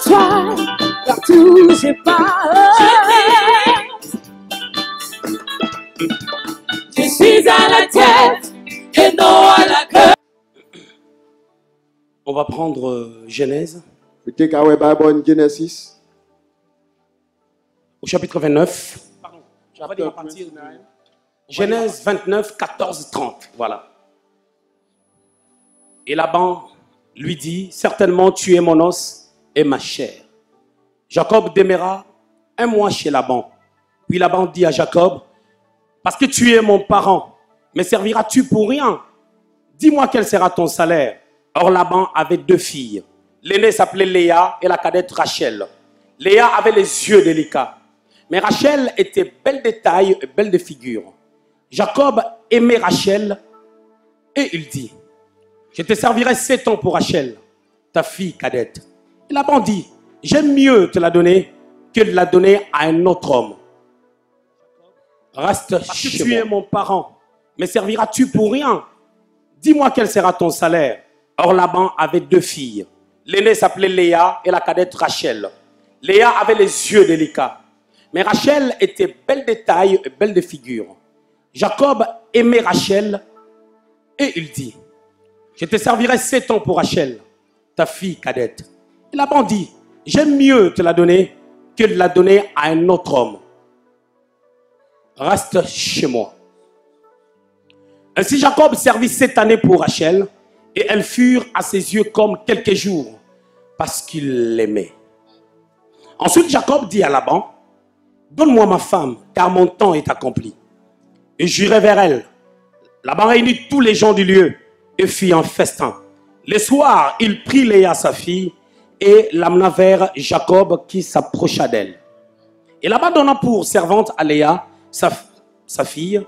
toi, partout je pars. Je suis à la tête et non à la queue. On va prendre Genèse. We take our Bible in Genesis. Au chapitre 29. Pardon, je vais dire à partir de Genèse 29, 14, 30. Voilà. Et Laban lui dit, certainement tu es mon os et ma chair. Jacob demeura un mois chez Laban. Puis Laban dit à Jacob, parce que tu es mon parent, me serviras-tu pour rien? Dis-moi quel sera ton salaire. Or Laban avait 2 filles. L'aînée s'appelait Léa et la cadette Rachel. Léa avait les yeux délicats. Mais Rachel était belle de taille et belle de figure. Jacob aimait Rachel et il dit, je te servirai 7 ans pour Rachel, ta fille cadette. Et Laban dit, j'aime mieux te la donner que de la donner à un autre homme. Reste chez moi. Tu es mon parent, me serviras-tu pour rien? Dis-moi quel sera ton salaire. Or Laban avait 2 filles. L'aînée s'appelait Léa et la cadette Rachel. Léa avait les yeux délicats. Mais Rachel était belle de taille et belle de figure. Jacob aimait Rachel et il dit, je te servirai 7 ans pour Rachel, ta fille cadette. Et Laban dit, j'aime mieux te la donner que de la donner à un autre homme. Reste chez moi. Ainsi Jacob servit 7 années pour Rachel et elles furent à ses yeux comme quelques jours parce qu'il l'aimait. Ensuite Jacob dit à Laban, donne-moi ma femme car mon temps est accompli. Et j'irai vers elle. Laban réunit tous les gens du lieu et fit un festin. Le soir, il prit Léa sa fille et l'amena vers Jacob qui s'approcha d'elle. Et Laban donna pour servante à Léa sa fille,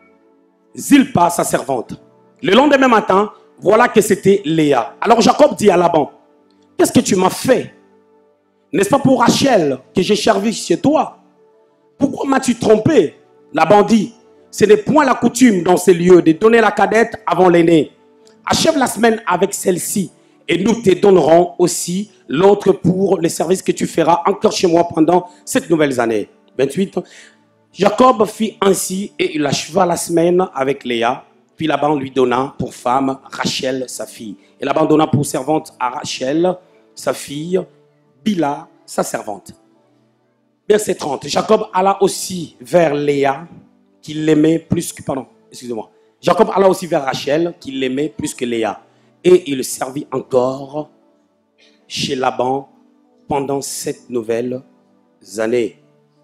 Zilpa sa servante. Le lendemain matin, voilà que c'était Léa. Alors Jacob dit à Laban, qu'est-ce que tu m'as fait? N'est-ce pas pour Rachel que j'ai servi chez toi? Pourquoi m'as-tu trompé? Laban dit, ce n'est point la coutume dans ces lieux de donner la cadette avant l'aînée. Achève la semaine avec celle-ci et nous te donnerons aussi l'autre pour les services que tu feras encore chez moi pendant cette nouvelle année. 28. Jacob fit ainsi et il acheva la semaine avec Léa. Puis Laban lui donna pour femme Rachel, sa fille. Et Laban donna pour servante à Rachel, sa fille, Bila, sa servante. Verset 30. Jacob alla aussi vers Léa, qui l'aimait plus que... Pardon, excusez-moi. Jacob alla aussi vers Rachel, qui l'aimait plus que Léa. Et il servit encore chez Laban pendant 7 nouvelles années.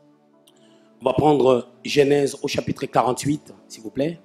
On va prendre Genèse au chapitre 48, s'il vous plaît.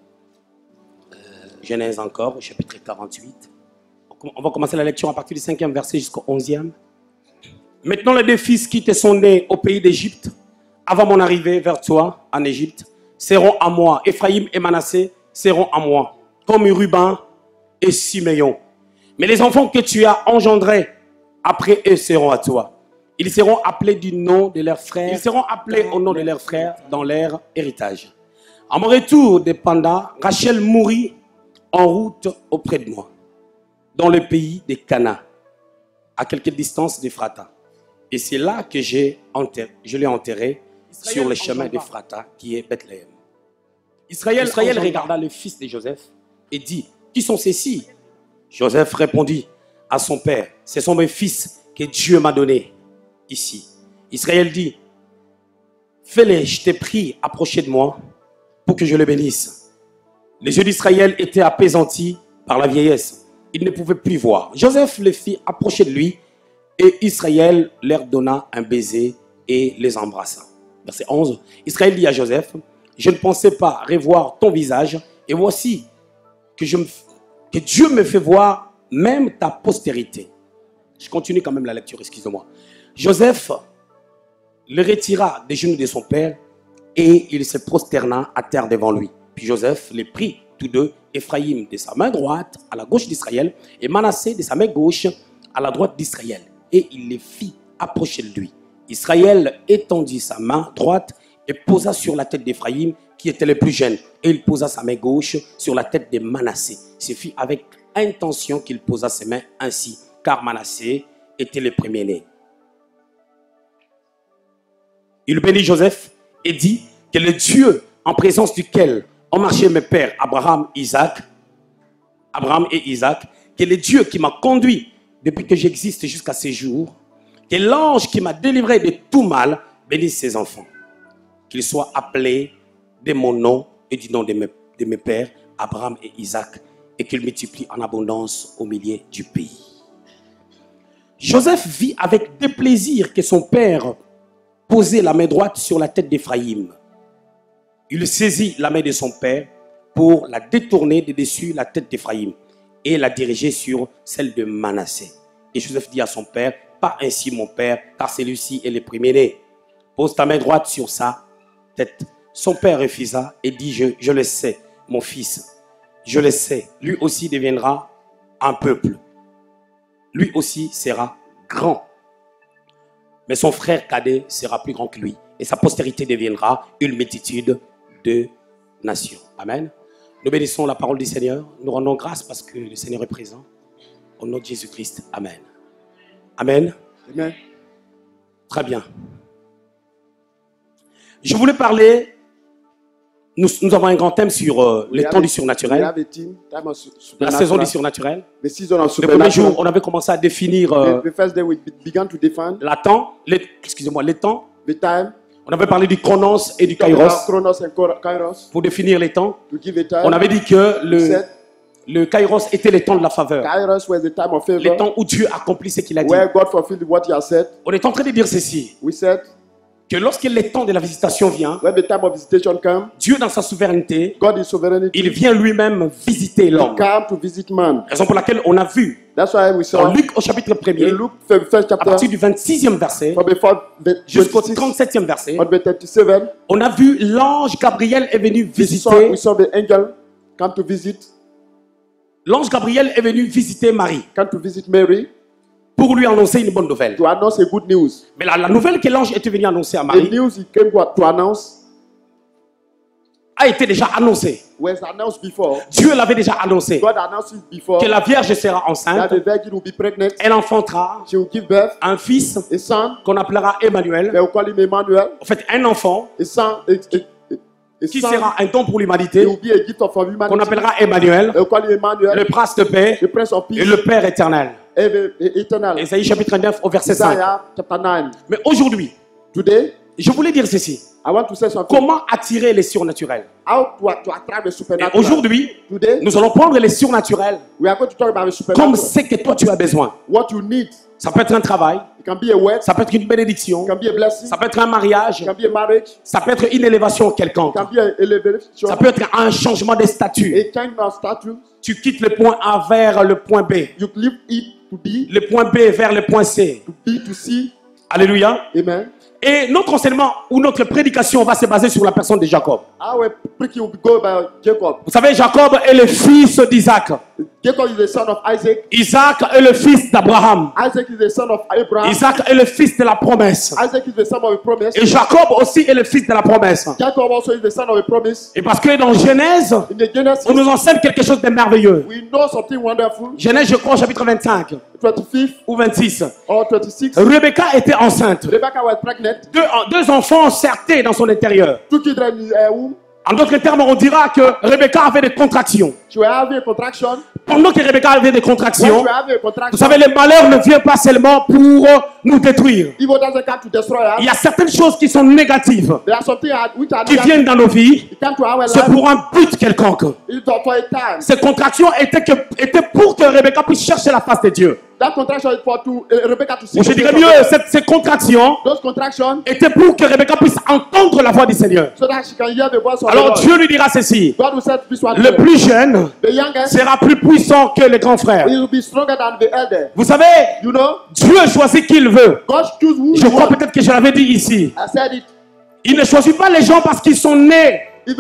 Genèse encore au chapitre 48. On va commencer la lecture à partir du 5e verset jusqu'au 11e. Maintenant les 2 fils qui te sont nés au pays d'Égypte, avant mon arrivée vers toi en Égypte, seront à moi. Ephraïm et Manassé seront à moi, comme Ruben et Siméon. Mais les enfants que tu as engendrés, après eux seront à toi. Ils seront appelés du nom de leurs frères. Ils seront appelés au nom de leurs frères dans leur héritage. À mon retour de Panda, Rachel mourut en route auprès de moi, dans le pays de Cana, à quelque distance d'Ephrata. Et c'est là que je l'ai enterré sur le chemin d'Ephrata, qui est Bethléem. Israël regarda le fils de Joseph et dit, qui sont ceux-ci? Joseph répondit à son père, ce sont mes fils que Dieu m'a donnés ici. Israël dit, fais-les, je t'ai pris, approchez de moi pour que je le bénisse. Les yeux d'Israël étaient apaisantis par la vieillesse. Il ne pouvait plus voir. Joseph les fit approcher de lui et Israël leur donna un baiser et les embrassa. Verset 11. Israël dit à Joseph, je ne pensais pas revoir ton visage et voici que Dieu me fait voir même ta postérité. Je continue quand même la lecture, excusez-moi. Joseph le retira des genoux de son père et il se prosterna à terre devant lui. Puis Joseph les prit tous deux, Ephraïm de sa main droite à la gauche d'Israël et Manassé de sa main gauche à la droite d'Israël. Et il les fit approcher de lui. Israël étendit sa main droite et posa sur la tête d'Ephraïm qui était le plus jeune. Et il posa sa main gauche sur la tête de Manassé. Ce fut avec intention qu'il posa ses mains ainsi, car Manassé était le premier-né. Il bénit Joseph et dit que le Dieu en présence duquel ont marché mes pères Abraham et Isaac, que le Dieu qui m'a conduit depuis que j'existe jusqu'à ces jours, que l'ange qui m'a délivré de tout mal bénisse ses enfants. Qu'ils soient appelés de mon nom et du nom de mes pères Abraham et Isaac, et qu'il multiplie en abondance au milieu du pays. Joseph vit avec déplaisir que son père posait la main droite sur la tête d'Éphraïm. Il saisit la main de son père pour la détourner de dessus la tête d'Éphraïm et la diriger sur celle de Manassé. Et Joseph dit à son père, pas ainsi mon père, car celui-ci est le premier-né. Pose ta main droite sur sa tête. Son père refusa et dit, je le sais, mon fils, je le sais, lui aussi deviendra un peuple. Lui aussi sera grand. Mais son frère cadet sera plus grand que lui. Et sa postérité deviendra une multitude de nations. Amen. Nous bénissons la parole du Seigneur. Nous rendons grâce parce que le Seigneur est présent. Au nom de Jésus-Christ. Amen. Amen. Amen. Très bien. Je voulais parler... Nous avons un grand thème sur le temps du surnaturel. La saison du surnaturel. Le premier jour, on avait commencé à définir la temps. Excusez-moi, les temps. On avait parlé du chronos et du kairos. Pour définir les temps. On avait dit que le kairos était le temps de la faveur. Le temps où Dieu accomplit ce qu'il a dit. On est en train de dire ceci. Que lorsque le temps de la visitation vient, Dieu dans sa souveraineté, il vient lui-même visiter l'homme. Raison pour laquelle on a vu dans Luc au chapitre 1er, à partir du 26e verset jusqu'au 37e verset, on a vu l'ange Gabriel est venu visiter. L'ange Gabriel est venu visiter Marie. Pour lui annoncer une bonne nouvelle. Mais la nouvelle que l'ange était venu annoncer à Marie a été déjà annoncée. Dieu l'avait déjà annoncé. Que la Vierge sera enceinte. Elle enfantera un fils qu'on appellera Emmanuel. En fait, un enfant qui sera un don pour l'humanité, qu'on appellera Emmanuel, le prince de paix et le Père éternel. Ésaïe chapitre 9 au verset 5. Mais aujourd'hui, je voulais dire ceci. Comment attirer les surnaturels? Et aujourd'hui, nous allons prendre les surnaturels comme ce que toi tu as besoin. Ça peut être un travail, ça peut être une bénédiction, ça peut être un mariage, ça peut être une élévation quelconque, ça peut être un changement de statut. Tu quittes le point A vers le point B, le point B vers le point C. Alléluia. Amen. Et notre enseignement ou notre prédication va se baser sur la personne de Jacob. Vous savez, Jacob est le fils d'Isaac. Isaac est le fils d'Abraham. Isaac est le fils de la promesse. Et Jacob aussi est le fils de la promesse. Et parce que dans Genèse, on nous enseigne quelque chose de merveilleux. Genèse, je crois, au chapitre 25 ou 26. Rebecca était enceinte. Deux enfants sortaient dans son intérieur. En d'autres termes, on dira que Rebecca avait des contractions. Pendant que Rebecca avait des contractions, vous savez, le malheur ne vient pas seulement pour nous détruire. Il y a certaines choses qui sont négatives, qui viennent dans nos vies. C'est pour un but quelconque. Ces contractions étaient pour que Rebecca puisse chercher la face de Dieu. Je dirais mieux, ces contractions étaient pour que Rebecca puisse entendre la voix du Seigneur. Alors Dieu lui dira ceci: le plus jeune sera plus puissant que les grands frères. Vous savez, Dieu choisit qui il veut. Je crois peut-être que je l'avais dit ici. Il ne choisit pas les gens parce qu'ils sont nés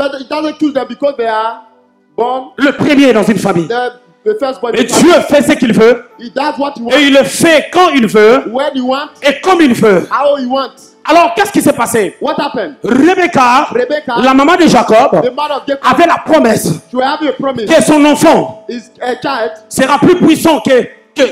le premier dans une famille. Et Dieu fait ce qu'il veut. Et il le fait quand il veut. Et comme il veut. Alors, qu'est-ce qui s'est passé? Rebecca, la maman de Jacob, avait la promesse que son enfant sera plus puissant que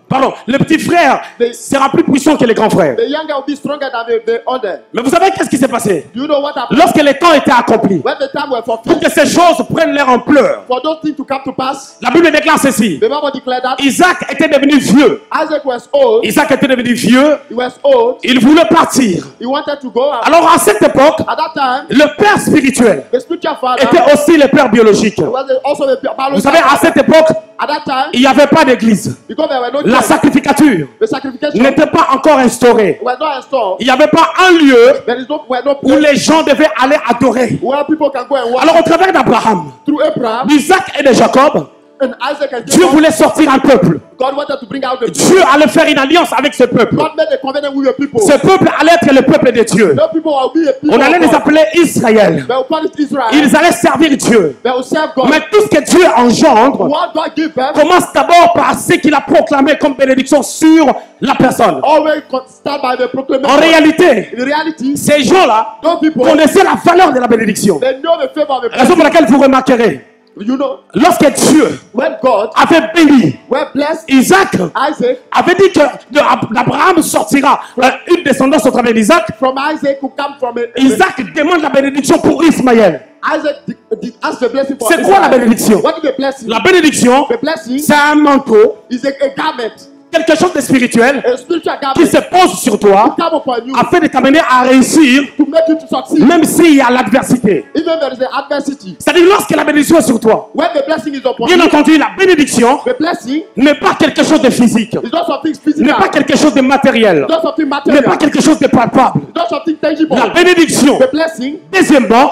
Pardon, le petit frère sera plus puissant que les grands frères. The younger will be stronger than the older. Mais vous savez qu'est-ce qui s'est passé? Do you know what happened? Lorsque les temps étaient accomplis, When the time were pour fulfilled, que ces choses prennent leur ampleur, for those things to come to pass, la Bible déclare ceci. the Bible declared that Isaac était devenu vieux. Isaac was old. Isaac était devenu vieux. He was old. Il voulait partir. He wanted to go. Alors à cette époque, At that time, le père spirituel the spiritual father était aussi le père biologique. was also the biological Vous savez, à father. cette époque, At that time, il n'y avait pas d'église. because there were no La church, sacrificature the sacrification n'était pas encore instaurée. was not installed. Il n'y avait pas un lieu There is no, were no où place les gens devaient aller adorer. where people can go and worship. Alors au travers d'Abraham, Through Abraham d'Isaac et de Jacob, and Isaac and Dieu Jacob, voulait sortir un peuple. God wanted to bring out the people. Dieu allait faire une alliance avec ce peuple. God made a covenant with the people. Ce peuple allait être le peuple de Dieu. No people will be a people On allait of les God. appeler Israël. They will call it Israel. Ils allaient servir Dieu. They will serve God. Mais tout ce que Dieu engendre What God give them, commence d'abord par ce qu'il a proclamé comme bénédiction sur la personne. always start by the proclamation. En réalité, In reality, ces gens-là those people, connaissaient la valeur de la bénédiction. they know the favor of the Raison pour laquelle vous remarquerez, You know, lorsque Dieu when God avait béni were blessed Isaac, Isaac, avait dit que d'Abraham sortira une descendance au travers d'Isaac. from Isaac who come from Isaac demande la bénédiction pour Ismaël. Isaac did ask the blessing for C'est quoi la Israel. bénédiction? What is the blessing? La bénédiction, The blessing c'est un manteau, is a garment, quelque chose de spirituel a spiritual qui garment se pose sur toi come upon you afin de t'amener à réussir to make you to succeed. même s'il y a l'adversité. Even there is an adversity. C'est-à-dire lorsque la bénédiction est sur toi, When the blessing is upon bien you, entendu la bénédiction the blessing n'est pas quelque chose de physique, is not something n'est physical, pas quelque chose de matériel, it's not something n'est material, pas quelque chose de palpable. it's not something tangible. La bénédiction, The blessing, deuxièmement,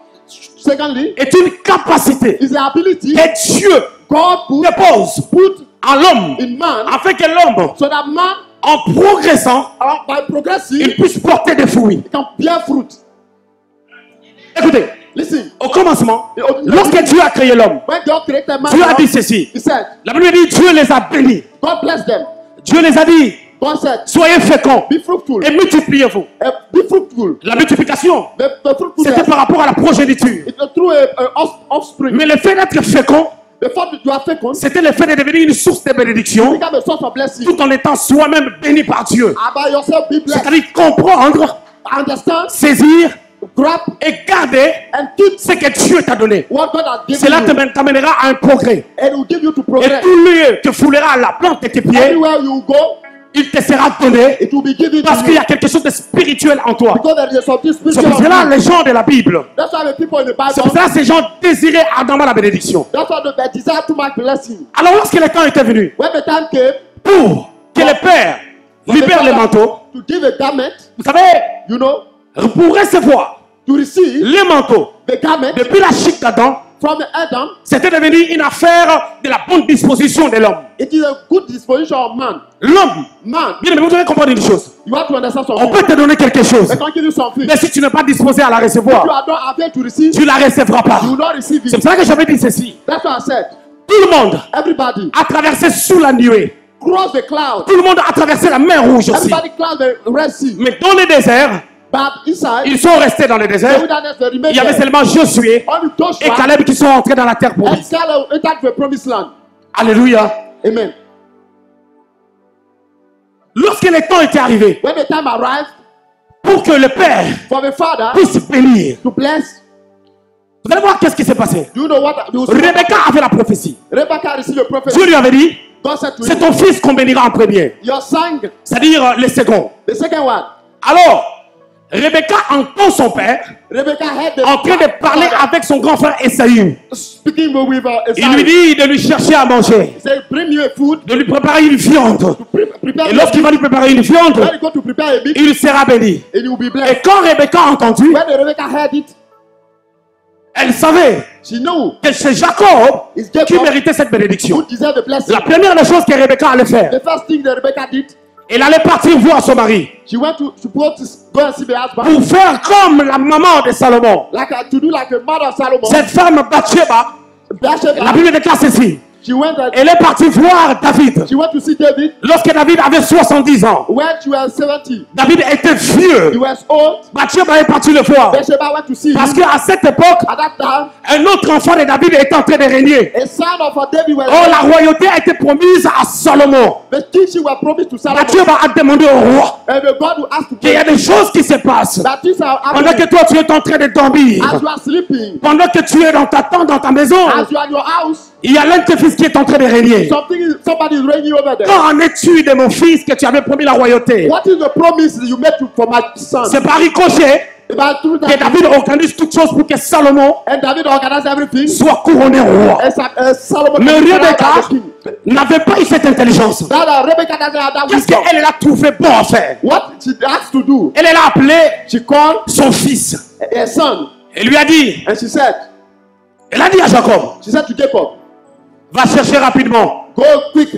secondly, est une capacité is the ability que Dieu God dépose put en l'homme in man afin que l'homme, so that man, en progressant, by progressing, il puisse porter des fruits. can bear fruit. Écoutez, Listen, au commencement, lorsque Dieu a créé l'homme, when God created man, Dieu a dit ceci. He said, La Bible dit Dieu les a bénis. God bless them. Dieu les a dit God said, soyez féconds be fruitful. et multipliez-vous. Be fruitful. La multiplication, The c'était fruitfulness par rapport à la progéniture. is through a offspring. Mais le fait d'être fécond, The fact that you are fecund c'était le fait de devenir une source de bénédiction become a source of blessing. tout en étant soi-même béni par Dieu. About yourself, be blessed. C'est-à-dire comprendre, Understand, saisir grab, et garder and keep ce que Dieu t'a donné. what God has given Cela you. t'amènera à un progrès. And it will give you to Et progress. tout lieu que foulera la plante de tes pieds, Anywhere you go, il te sera donné it will be given parce to qu'il y you. a quelque chose de spirituel en toi. Because there is something C'est spiritual. pour cela on you. les gens de la Bible, That's why the people in the c'est pour Bible, cela ces gens désiraient ardemment la bénédiction. that's why they desire to make blessing. Alors lorsque le temps était venu When the time came pour que le Père libère les manteaux, to give a garment, vous savez, you know, pour recevoir to receive les manteaux the garment depuis la chute d'Adam, from Adam, c'était devenu une affaire de la bonne disposition de l'homme. it is a good disposition of man. L'homme, Man, bien aimé, vous devez comprendre une chose. you have to understand On something. peut te donner quelque chose, They can give you something. mais si tu n'es pas disposé à la If you recevoir, are not available to receive, tu ne la recevras pas. you will not receive C'est it. pour cela que j'avais dit ceci. That's what I said. Tout le monde Everybody a traversé sous la nuée. cross the cloud. Tout le monde a traversé la mer rouge aussi. Everybody cross the Red Sea. Mais dans le désert, But inside, ils sont restés dans le the désert. wilderness, they Il y avait remained there. seulement Josué Only et Joshua Caleb qui sont entrés dans la terre and promise. Caleb entered the promised land. Alléluia. Amen. Lorsque le temps était arrivé When the time arrived pour que le Père for the father puisse bénir, to bless, vous allez voir qu'est-ce qui s'est passé. do you know what? Rebecca avait la prophétie. Rebecca received a prophecy. Dieu lui avait dit, God said to c'est him, ton fils qu'on bénira en premier. your son, C'est-à-dire le second. the second one. Alors, Rebecca entend son père Rebecca heard the en train de parler father avec son grand frère Esaü. speaking with Il lui dit de lui chercher à manger, He said, bring you a food. de lui préparer une viande. Prepare Et lorsqu'il va lui préparer une viande, when you go to prepare a meat, il sera béni. and you will be Et blessed. quand Rebecca a entendu, When Rebecca heard it, elle savait she knew que c'est Jacob it's qui Jacob méritait cette who bénédiction. deserved the blessing. La première des choses que Rebecca allait faire, The first thing that Rebecca did, elle allait partir voir son mari she went to supposed to go and see the husband, pour faire comme la maman de Salomon. to do like a mother of Solomon. Cette femme Bathsheba, la Bathsheba, Bible déclare ceci. She went and Elle est partie voir David. she went to see David Lorsque David avait 70 ans, when she was 70. David était He vieux. was old. Bathsheba est partie le voir. Bathsheba went to see Parce him. qu'à cette époque, At that time, un autre enfant de David était en train de régner. a son of David was Oh, la royauté a été promise à Salomon. the kingship was promised to Solomon. Bathsheba a demandé au roi And the God will ask to qu'il y a pray des choses qui se passent. that things are Pendant que happening toi, tu es en train de dormir. as you are sleeping, Pendant que tu es dans ta tente, dans ta maison, as you are in your house. il y a l'un de tes fils qui est en train de régner. Somebody is reigning over there. Quand en es-tu de mon fils que tu avais promis la royauté? What is the promise you made for my son? C'est par ricochet About through que that, David organise toutes choses pour que Salomon and David organized everything. soit couronné roi. And Solomon Mais was Rebecca the king. n'avait pas eu cette intelligence. That Rebecca doesn't have that Qu'est-ce wisdom. qu'elle a trouvé bon à faire? What she asked to do, Elle a appelé she called son fils. a son, Elle lui a dit, and she said à Jacob, to Jacob, va chercher rapidement go quick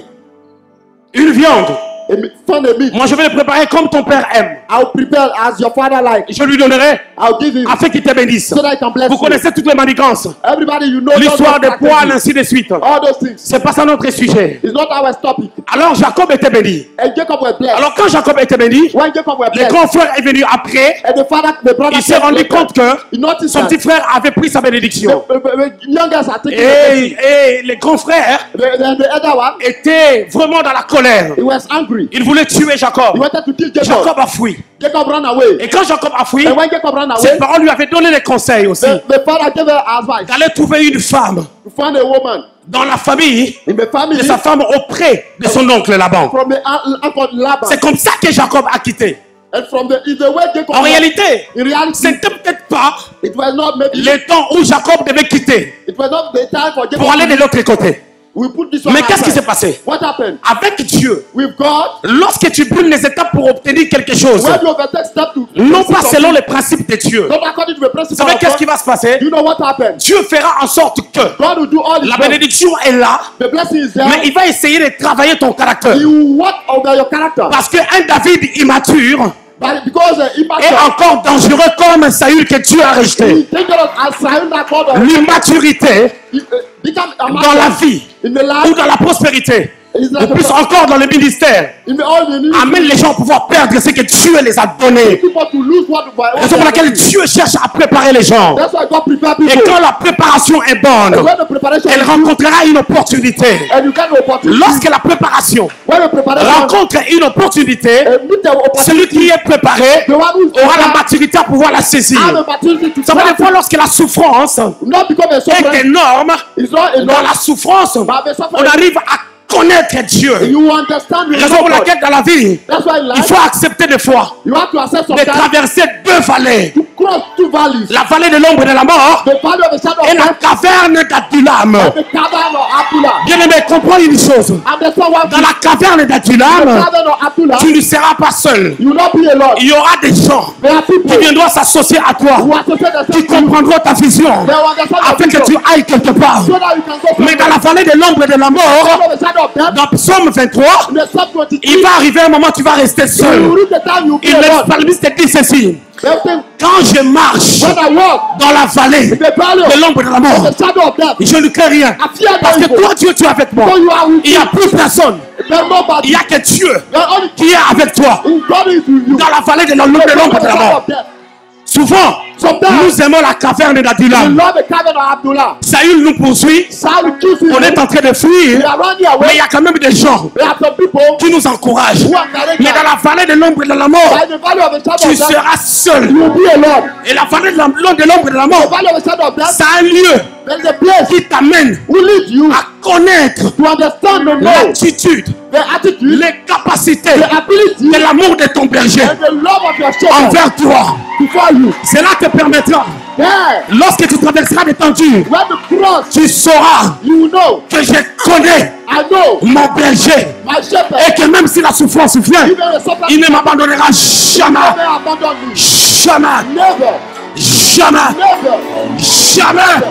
une viande. and find a meat. Moi, je vais le préparer comme ton père aime. I'll prepare as your father like. Je lui donnerai I'll give him afin qu'il te bénisse. so that I can bless Vous you. connaissez toutes les manigances. Everybody, you know L'histoire des those poils, practices. ainsi de suite. All those things. C'est pas ça notre sujet. It's not our topic. Alors Jacob était béni. And Jacob was blessed. Alors quand Jacob était béni, When Jacob was le blessed, grand frère est venu après. and the brother Il s'est rendu compte que he noticed son that petit frère avait pris sa bénédiction. the youngest are taking the blessing. Et le grand frère The other one, était vraiment dans la colère. he was angry. Il voulait tuer He Jacob. wanted to kill Jacob. Jacob a fui. Jacob ran away. Et quand Jacob a fui, And when Jacob ran ses away, parents lui avaient donné des conseils aussi. the father gave her advice D'aller trouver une femme to find a woman dans la famille in the family de sa femme auprès de son oncle Laban. from the uncle Laban. C'est comme ça que Jacob a quitté. And from the way Jacob En was, réalité, in reality, ce n'était peut-être pas it was not maybe le temps où Jacob devait quitter it was not the time for Jacob pour aller de l'autre côté. we put this one Mais qu'est-ce qui s'est aside. passé? What happened Avec Dieu, with God? lorsque tu brûles les étapes pour obtenir quelque chose, When you overtake step to non pas selon les principes de Dieu, not according to the vous principle savez of qu'est-ce God, qui va se passer? you know what happened? Dieu fera en sorte que God will do all his la work. bénédiction est là, The blessing is there. mais il va essayer de travailler ton caractère. He will work over your character. Parce qu'un David immature But because est immature, encore dangereux comme un Saül que Dieu a rejeté. he dangerous as Saul that God of L'immaturité become a dans la vie in the ou life dans la prospérité, is ou like plus encore dans le ministère, in the all the need amène les gens à pouvoir perdre ce que Dieu les a donné. people to lose what Raison pour laquelle Dieu cherche à préparer les gens. That's why God prepare Et people. quand la préparation est bonne, And when the preparation elle is good, rencontrera une opportunité. and you get the opportunity. Lorsque la préparation When the preparation rencontre une opportunité, meet the celui opportunity, qui est préparé the one who is aura la prepared maturité à pouvoir la saisir. have the opportunity to Ça veut dire practice. que lorsque la souffrance Not become a est suffering. énorme, It's not dans enough. la souffrance, But the on suffering, arrive à connaître Dieu. you understand the Raison pour God. laquelle dans la vie, That's why in il life, faut accepter des fois you have to accept de sometimes traverser deux vallées. to cross two valleys. La vallée de l'ombre et de la mort The valley of the shadow et of la death caverne d'Adullam. and the cavern of Abdullah. Bien-aimé, comprends une chose. And the son one Dans la caverne the d'Adullam, cavern of Abdullah, tu ne seras pas seul. you will not be alone. Il y aura des gens There are people qui viendront s'associer à toi, who associate qui themselves to you. comprendront ta vision, They will understand afin your que tu vision ailles quelque part. so that you can go from Mais dans la vallée de l'ombre et de la the mort, shadow of the shadow of death. dans Psaume 23, In the Psalm 23, il va arriver un moment où tu vas rester you seul. will reach the time you will be Et le alone. psalmiste te dit ceci: They will think, quand je marche when I walk dans la vallée in the valley de of l'ombre et de la mort, the shadow of death, je ne crains rien. I fear Parce no que evil. toi, Dieu, tu es avec moi. So you are with Il n'y a me. plus personne. There's Il nobody. n'y a que Dieu There's only qui est avec toi. God is with you. Dans la vallée de l'ombre The et de la shadow mort. of death. Souvent, Sometimes nous aimons la caverne we d'Adullam. love the cavern of Abdullah. Saül nous poursuit. Saul will kiss you. On est en train de We fuir. are running Mais il away. y a quand même des gens There are some people qui nous encouragent. who are carrying Mais dans la vallée de l'ombre et de la mort, by the valley of the shadow tu of death. seras seul. You will be alone. Et la vallée de l'ombre et de la The mort, valley of the shadow of death. c'est un lieu There is a place qui t'amène who leads you à connaître to understand the know, l'attitude, the attitude, les capacités the ability, de l'amour de ton berger and the love of your shepherd envers toi. before you. Cela te permettra, There, lorsque tu traverseras des tendus, when the cross, tu sauras you know, que je connais I know mon berger my shepherd. et que même si la souffrance vient, Even the suffering il ne m'abandonnera jamais, never abandon me. jamais, Never, jamais, never, jamais.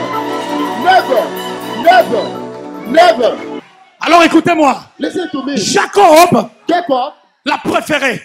never, never, never. Alors écoutez-moi, Listen to me. Jacob, Jacob, la préférée,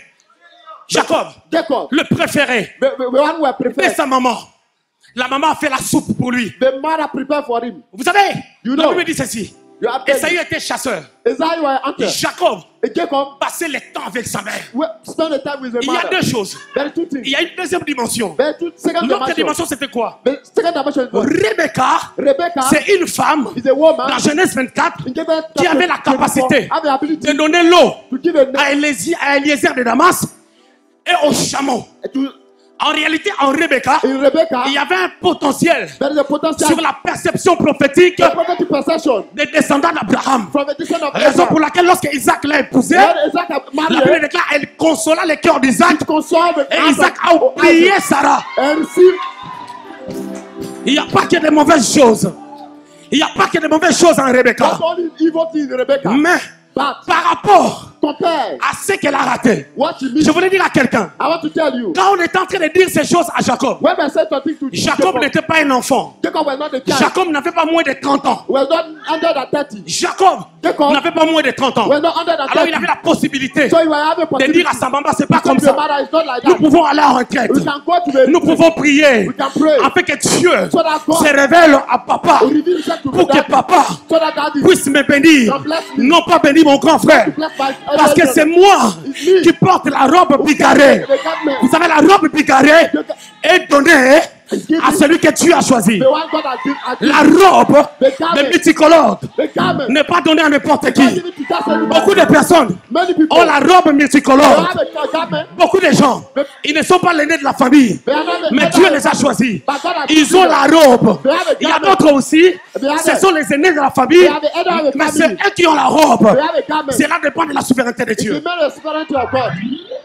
Jacob, Jacob, le préféré the one who I de prefer. sa maman. La maman a fait la soupe pour lui. The mother prepared for him. Vous savez, You la know. Bible dit ceci. You are dead. Esaü était chasseur. Isaiah was hunter. Jacob And Jacob passait le temps avec sa mère. spent the time with the Il y a mother. deux choses. There are two things. Il y a une deuxième dimension. There are two second L'autre dimension. dimension, c'était quoi? The second dimension is what? Rebecca, Rebecca c'est une femme is a woman dans Genèse 24 in Genesis qui avait la 24, capacité have the ability de donner l'eau to give a name à Eliezer de Damas et au chameau. to En réalité, en Rebecca, in Rebecca. il y avait un potentiel There is a potential sur la perception prophétique the prophetic perception des descendants d'Abraham. from the descendant of Raison Abraham. pour laquelle lorsque Isaac l'a épousé, When Isaac la Bible married, déclare elle consola le cœur d'Isaac it consoled the et heart Isaac of a oublié Sarah. and received. Il n'y a pas que de mauvaises choses. Il n'y a pas que de mauvaises choses en Rebecca. Not only evil things in Rebecca, Mais but par rapport compare à ce qu'elle a raté, what she missed. je voulais dire à quelqu'un, I want to tell you, quand on est en train de dire ces choses à Jacob, when I said something to Jacob n'était pas un enfant. Jacob was not a child. Jacob n'avait pas moins de 30 ans. Was not under the 30. Jacob Jacob n'avait pas moins de 30 ans. was not under the 30. Alors il avait la possibilité So you will have a de possibility. dire à sa maman, c'est pas Because comme the ça. matter is not like Nous that. pouvons aller en retraite. We can go to the Nous pouvons prier we can pray afin que Dieu so that God se révèle à papa reveal himself to pour que daddy, papa so that daddy puisse me bénir. God bless me. Non pas bénir mon grand frère. bless my Parce que c'est moi qui porte la robe bigarrée. the government. Vous savez, la robe bigarrée est donnée à celui que Dieu a choisi. The one God has given. La robe de multicolore The garment. n'est pas donnée à n'importe God qui. give it to just anybody. Beaucoup de personnes Many people ont la robe they multicolore. have a garment. Beaucoup de gens, ils ne sont pas l'aîné de la famille. They are not the- Mais Dieu les a choisis. But God has Ils given ont la robe. They have a Il y a garment. d'autres aussi. They have Ce a- sont les aînés de la famille. They have the head of the Mais c'est family. eux qui ont la robe. They have a garment. Cela dépend de la souveraineté de It's Dieu. the man sovereignty of God.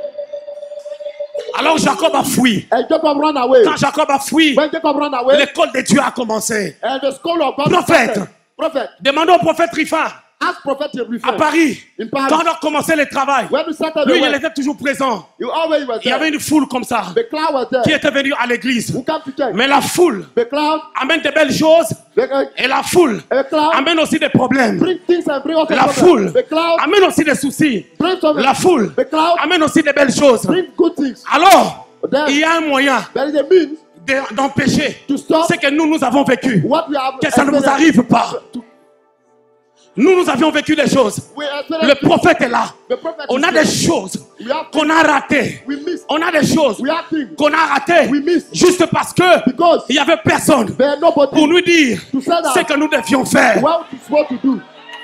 Alors Jacob a fui. And Jacob run away. Quand Jacob a fui, When Jacob run away, l'école de Dieu a commencé. and the school of God Prophète. started. Prophet. Demandons au prophète Rifa Ask prophet to à refer. Paris. In Paris. Quand on a commencé le travail, When we started lui the il work, était toujours présent. you always was Il y avait there. une foule comme ça The cloud was there. qui était venue à l'église. Who came to church? Mais la foule The cloud, amène de belles choses et la foule the cloud amène aussi des problèmes. bring things and bring also La problems. foule The cloud amène aussi des soucis. bring some. La foule The cloud amène aussi des belles choses. bring good things. Alors, Then il y a un moyen there is a means d'empêcher to stop ce que nous avons vécu. what we have. Que ça ne vous experienced. arrive pas. Nous avions vécu des choses. We Le experienced prophète est là. the prophet On is a there. des choses We have qu'on a ratées. we missed. On a des choses We have things qu'on a ratées we missed juste parce que because il n'y avait personne there are nobody pour nous dire to say ce that que nous devions faire. what is supposed to do.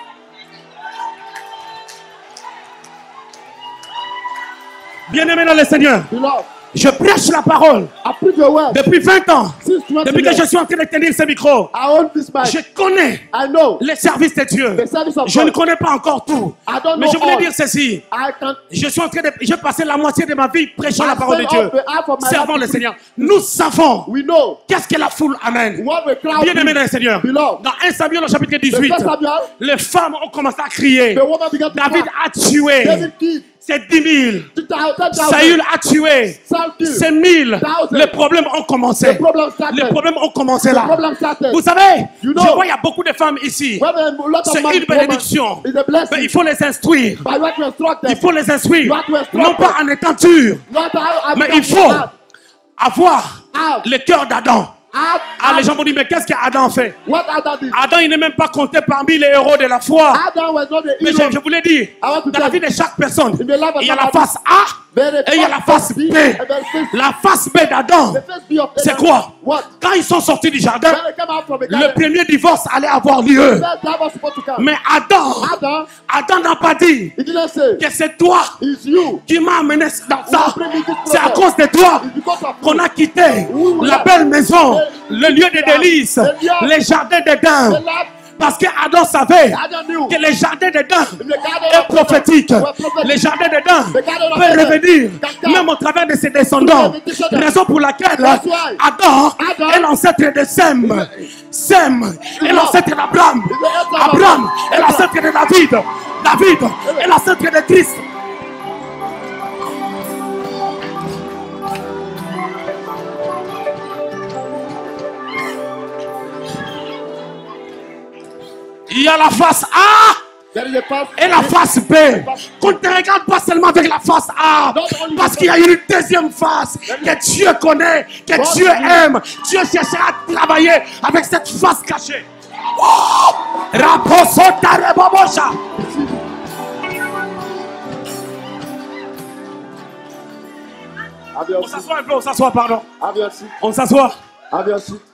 Bien-aimé dans le Seigneur, Beloved, je prêche la parole I preach your word depuis 20 ans. since 20 Depuis que years. je suis en train de tenir ce micro, I own this mic. je connais I know les services de Dieu. the service of Je ne God. connais pas encore tout. I don't Mais know je voulais all. dire ceci. I can Je suis en train de. J'ai passé la moitié de ma vie prêchant I la parole de spend Dieu. all the half of my Servant life le to Seigneur. Nous savons we know qu'est-ce que la foule amène. what the cloud Bien-aimé dans do. le Seigneur. Beloved, Dans 1 Samuel au chapitre the 18, first Samuel, les femmes ont commencé à crier. the woman began to David cry. a tué David killed ces 10 000. 10,000. Saül a tué Saul killed. ces 1000. Thousand. Les problèmes ont commencé. The problem started. Les problèmes ont commencé The là. problem started. Vous savez, You je know. vois il y a beaucoup de femmes ici. When a lot of C'est man- une bénédiction. woman is a blessing. Mais il faut les instruire. By what you instruct them. Il faut les instruire. You have to instruct Non them. pas en étant dur, Not how mais il faut avoir How? le cœur d'Adam. Ah, les gens m'ont dit, mais qu'est-ce qu'Adam fait? What Adam did. Adam, il n'est même pas compté parmi les héros de la foi. Adam was not the Mais hero. je voulais dire, want to dans la tell vie de chaque personne, In the life of il y a la somebody, face A There is et il y a la face B. and there is La face B d'Adam, the first B of c'est Adam. quoi? What? Quand ils sont sortis du jardin, When they came out from the le garden, premier divorce allait avoir lieu. that was supposed to come. Mais Adam n'a pas dit He didn't say, que c'est toi it's you. qui m'as amené dans ça. Who bring me this C'est à problem? cause de toi It's because of qu'on you. a quitté la belle maison, le lieu de délices, les jardins d'Éden. The Lord, Parce que Adam savait Adam knew. que les jardins d'Éden In the garden est of prophétique. Eden were prophetic. Les jardins d'Éden The garden of peuvent Eden revenir can come. même au travers de ses descendants. To the descendants. Raison pour laquelle That's why. Adam Adam est l'ancêtre de Sem. Sem est l'ancêtre d'Abraham. Is the ancestor of Abraham est Abraham. l'ancêtre de David. David est l'ancêtre de Christ. Il y a la face A There is a path. et la face B. Qu'on ne te regarde pas seulement avec la face A. Parce qu'il y a une deuxième face que Dieu connaît, que Dieu aime. Dieu cherchera à travailler avec cette face cachée. Raposota rebobosha. Have your On seat. s'assoit un peu, on s'assoit, pardon. Have your seat. On s'assoit. Have your seat.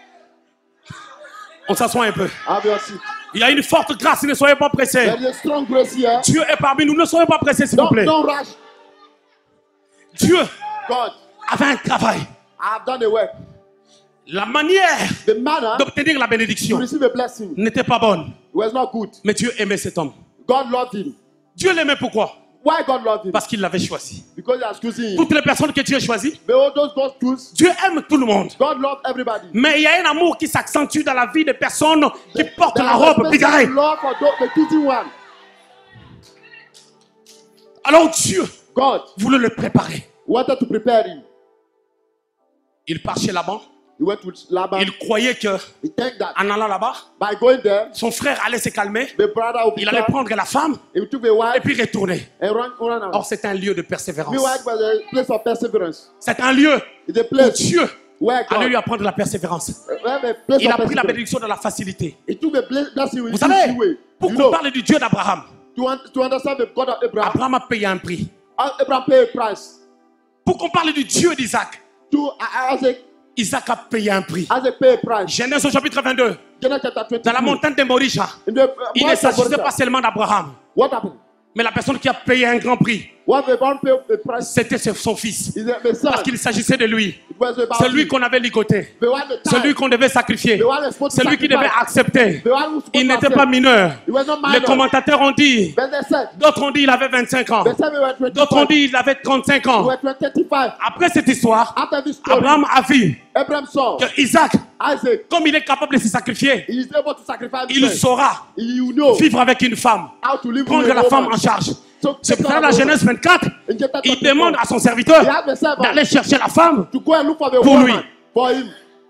On s'assoit un peu. Have your seat. Il y a une forte grâce, ne soyez pas pressés. There is a strong grace here. Dieu est parmi nous, ne soyez pas pressés s'il vous plaît. Don't rush. Dieu God, avait un travail. I have done the work. La manière The manner d'obtenir la to bénédiction receive a blessing n'était pas bonne. was not good. Mais Dieu aimait cet homme. God loved him. Dieu l'aimait pourquoi? Why God loved him? Parce qu'il l'avait choisi. Because he has chosen him. Toutes les personnes que Dieu choisit, But all those God choose, Dieu aime tout le monde. God loved everybody. Mais il y a un amour qui s'accentue dans la vie des personnes qui portent There la is a robe special bigarrée. love for the choosing one. Alors Dieu God voulait le préparer. wanted to prepare him. Il part chez Laban. He went to Laban. Il croyait qu'en He think that allant là-bas, by going there, son frère allait se calmer. the brother will be Il allait calm. prendre la femme He took a et wife puis retourner. and run out. Or, c'est un lieu de persévérance. The wife was a place of perseverance. C'est un lieu It's a où place Dieu where allait God lui apprendre la persévérance. where a place Il of a pris la perseverance. bénédiction dans la facilité. He took a blessing with Vous easy savez, way. pour You qu'on know, parle du Dieu d'Abraham, to understand the God of Abraham, Abraham a payé un prix. Abraham paid a price. Pour qu'on parle du Dieu d'Isaac, To Isaac a payé un prix. Isaac paid a price. Genèse au chapitre 22, Genesis chapter 22. dans la montagne de Morisha, In the, il ne voice of s'agissait Mordecai. pas seulement d'Abraham, What happened? mais la personne qui a payé un grand prix, What Abraham paid a price c'était son fils. is the son. Parce qu'il s'agissait de lui. It was about Celui him. qu'on avait ligoté. The one the time. Celui qu'on devait sacrifier. The one that's supposed to Celui qui devait sacrifice. accepter. The one who's supposed Il to n'était accept. pas mineur. He was not Les minor. commentateurs ont dit, But they said, d'autres ont dit il avait 25 ans. they said we were 25. D'autres ont dit il avait 35 We ans. were 35. Après cette histoire, After this story, Abraham a vu Abraham saw que Isaac, Isaac. comme il est capable de se sacrifier, He is able to sacrifice il himself. saura You know vivre avec une femme, how to live prendre with a la femme woman. en charge. So, C'est pour take ça care dans of a Genèse 24, woman. In chapter il 24, demande à son serviteur he has a servant d'aller chercher la femme. to go and look for the Pour woman lui. for him.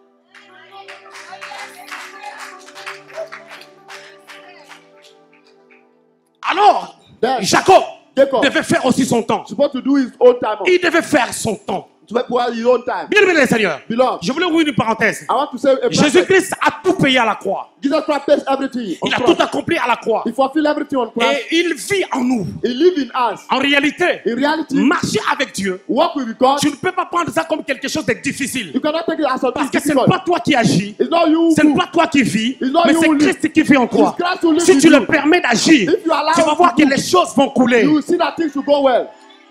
Alors, Then, Jacob Jacob devait faire aussi son temps. supposed to do his own time. Il devait faire son temps. To pour his own time. Bien aimé les seigneurs, Beloved, je voulais ouvrir une parenthèse. I want to say a prophet. Jésus-Christ a tout payé à la croix. Jesus Christ pays everything on Il a cross. tout accompli à la croix. He fulfill everything on cross. Et il vit en nous. He live in us. En réalité, In reality, marcher avec Dieu, walk with God. tu ne peux pas prendre ça comme quelque chose de difficile. You cannot take it as something Parce que ce n'est difficult. pas toi qui agis, It's not you ce who n'est pas toi qui vis, It's not mais you c'est who live. Christ qui vit en toi. It's Christ who lives Si in tu you. le permets d'agir, If you allow tu vas it voir to que do, les choses vont couler. you will see that things will go well.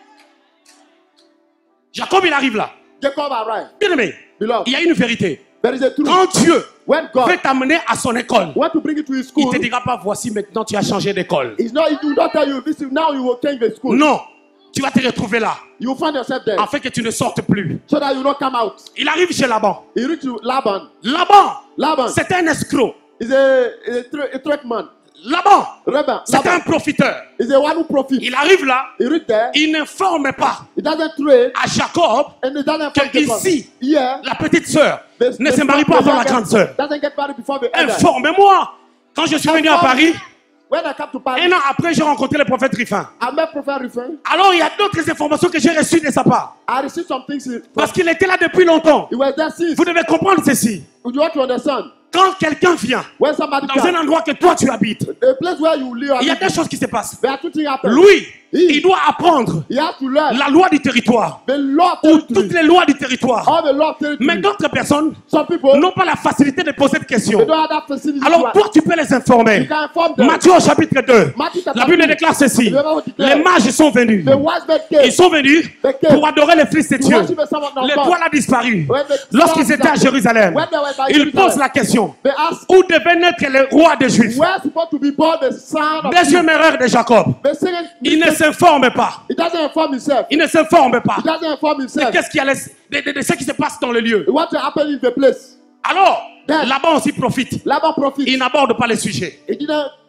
Jacob, il arrive là. Jacob arrived. Bien aimé, Beloved, il y a une vérité. there is a truth. Quand Dieu When God veut t'amener à son école, want to bring you to his il school, ne te dira pas, voici maintenant tu as changé d'école. he will not tell you this is now you will change the school. Non, tu vas te retrouver là, You will find yourself there afin que tu ne sortes plus. so that you will not come out. Il arrive chez Laban. He reached to Laban. Laban, c'était un escroc. Is a threat man. Laban, c'était un profiteur. Is a one who profits. Il arrive là, He reached there. il n'informe pas He doesn't trade à Jacob and he doesn't find que Jacob. ici, Yeah. la petite sœur The- ne the se marie small pas avant la girl grande sœur. doesn't get married before the elder. Informez-moi. Quand je suis venu à Paris, When I come to Paris, un an après, j'ai rencontré le prophète Rifin. I met Prophet Rifin. Alors, il y a d'autres informations que j'ai reçues de sa part. I received some things. Parce qu'il était là depuis longtemps. He was there since. Vous devez comprendre ceci. You want to understand? Quand quelqu'un vient When somebody dans un comes, endroit que toi tu habites, a place where you live, il y a des choses qui se passent. there are two things happen. Lui, il doit apprendre He has to learn la loi du territoire. the law Ou territory. toutes les lois du territoire. All the law territory. Mais d'autres personnes Some people n'ont pas la facilité de poser de questions. they don't have that facility. Alors to toi, tu peux les you informer. can inform them. Matthieu au chapitre 2. Matthieu chapitre La Bible 2. déclare ceci. Les mages sont venus. The wise men came. Ils sont venus pour adorer le Fils de Dieu. worship the Son of God. L'étoile a disparu. When the Lorsqu'ils sun étaient à died, Jérusalem, when they were by ils Jerusalem, posent la question. They asked, Où devait naître le roi des Juifs? where supposed to be born the son of Deuxième erreur de Jacob. The second Il ne mistake, s'informe pas. he doesn't inform himself. Il ne s'informe pas. He doesn't inform De himself. qu'est-ce qui allait, de ce qui se passe dans le lieu. What will happen in the place? Alors, Then- Laban aussi profite. Laban profit. Il n'aborde pas le sujet. He didn't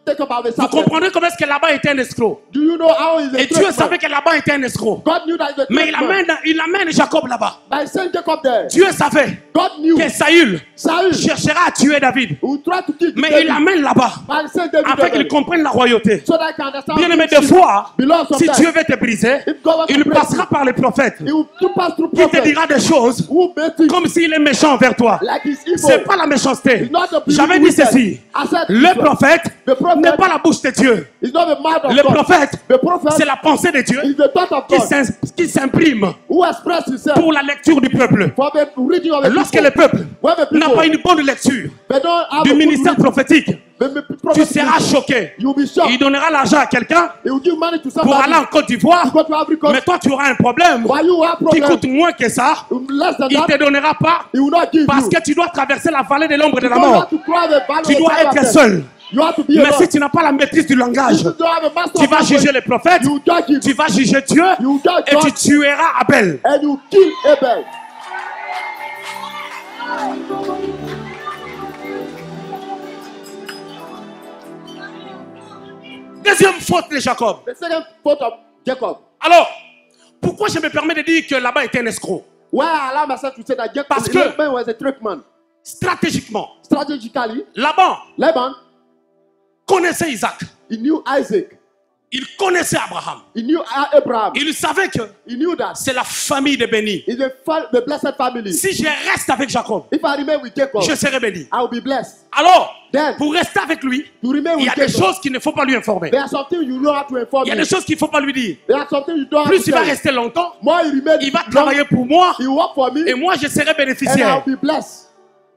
take up our Vous serpent. comprenez comment est-ce que Laban était un escroc? Do you know how he's a Et Dieu trickman? savait que Laban était un escroc. God knew that he's a Mais trickman. il amène Jacob là-bas. By sending Jacob there, Dieu savait God knew que Saül Saul cherchera à tuer David. will try to kill Mais David. il l'amène là-bas By sending David afin qu'il there, comprenne la royauté. so that he can understand. Bien aimé, who des he is. fois, Beloved, si sometimes, Dieu veut te briser, if God wants to il break passera you, par les prophètes he will to pass through qui te prophets dira des choses who may think comme s'il est méchant envers toi. like he's evil. C'est pas la méchanceté. It's not the J'avais dit wicked. ceci. I said Le this one. prophète The prophet n'est pas la bouche de Dieu. is not the mouth of Le God. prophète, The prophet c'est la pensée de Dieu is the thought of qui God qui s'imprime who expresses himself pour la lecture du peuple. for the reading of the Lorsque people. le peuple When the n'a people pas une bonne lecture they don't have du a good ministère reading, prophétique, the tu prophet seras choqué. you will be shocked. Il donnera l'argent à quelqu'un He will give money to pour somebody aller en Côte d'Ivoire, to go to Africa. mais toi tu auras un problème Why you have qui problem? coûte moins que ça. Less than Il ne te that, donnera pas he will not give parce you. que tu dois traverser la vallée de l'ombre de la You don't mort. have to cry the valley Tu of dois the shadow être of death. seul. You have to be Mais si alone. tu n'as pas la maîtrise du langage, You don't have a master tu of vas language. juger les prophètes, You judge him. tu vas juger Dieu You judge et tu God tueras Abel. and you kill Abel. Deuxième faute de Jacob. The second fault of Jacob. Alors, pourquoi je me permets de dire que là-bas était un escroc? Why I allow myself to say that Jacob Parce que- man was a trickman. Stratégiquement, Strategically, Laban Laban, connaissait Isaac. he knew Isaac. Il connaissait Abraham. He knew Abraham. Il savait que He knew that. c'est la famille de bénis. It's the blessed family. Si je reste avec Jacob, If I remain with Jacob, je serai béni. I will be blessed. Alors, Then, pour rester avec lui, to remain il y with a des Jacob, choses qu'il ne faut pas lui informer. there are something you know how to inform Il y a me. des choses qu'il ne faut pas lui dire. There are something you don't have Plus to il va tell. rester longtemps, More you remain il va long, travailler pour moi he work for me, et moi je serai and bénéficiaire. I'll be blessed.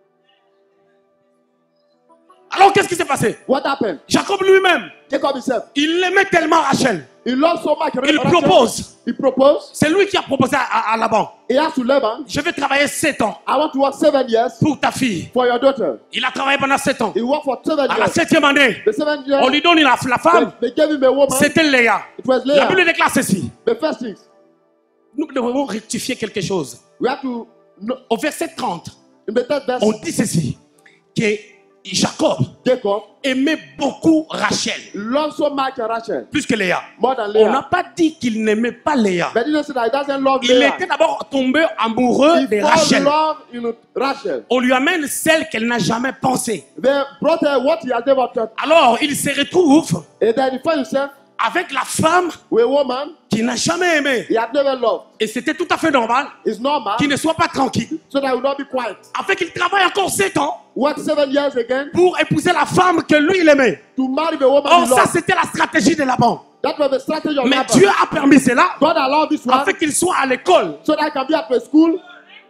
Alors qu'est-ce qui s'est passé? What happened? Jacob lui-même, Jacob himself, il aimait tellement Rachel. he loves so much. Il propose. He proposed. C'est lui qui a proposé à Laban. He asked to Laban, Je vais travailler 7 ans I want to work 7 years pour ta fille. for your daughter. Il a travaillé pendant 7 ans. He worked for 7 À la years. 7e année, The 7th year, on lui donne la femme. they gave him a woman. C'était Léa. It was La Bible Leah. déclare ceci. The first things, Nous devons rectifier quelque chose. we have to know, Au verset 30, in the third verse, on dit ceci. Que Jacob Jacob aimait beaucoup Rachel. loves so much Rachel, Plus que Léa. more than On n'a Leah. pas dit qu'il n'aimait pas Léa. But he didn't say that he doesn't love Il Leah. était d'abord tombé amoureux He de fall Rachel. in love in Rachel. On lui amène celle qu'elle n'a jamais pensée. They brought her what he has never thought. Alors, il se retrouve And then he found himself avec la femme with a woman qu'il n'a jamais aimée. he had never loved. Et c'était tout à fait normal It's normal, qu'il ne soit pas tranquille. so that he will not be quiet. Afin qu'il travaille encore 7 ans Work 7 years again pour épouser la femme que lui, il aimait. to marry the woman Or, he ça, loved. c'était la stratégie de Laban. That was the strategy of Mais Laban. Dieu a permis cela God allowed this one afin qu'il soit à l'école. so that I can be at the school,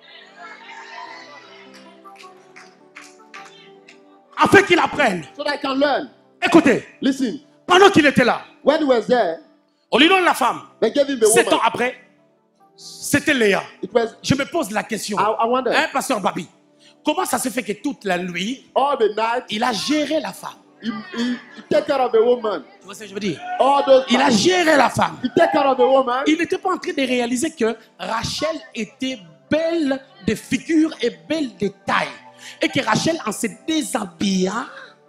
Afin qu'il apprenne. so that I can learn. Écoutez, Listen, pendant qu'il était là, when he was there, on lui donne la femme. they gave him a 7 ans woman. après, c'était Léa. It was, Je me pose la question. I wonder, Hein, pasteur Babi? Comment ça se fait que toute la nuit, all the night, il a géré la femme? he take care of the woman. Tu vois ce que je veux dire? All those Il a nights, géré la femme. he take care of the woman. Il n'était pas en train de réaliser que Rachel était belle de figure et belle de taille. Et que Rachel, en se déshabillant,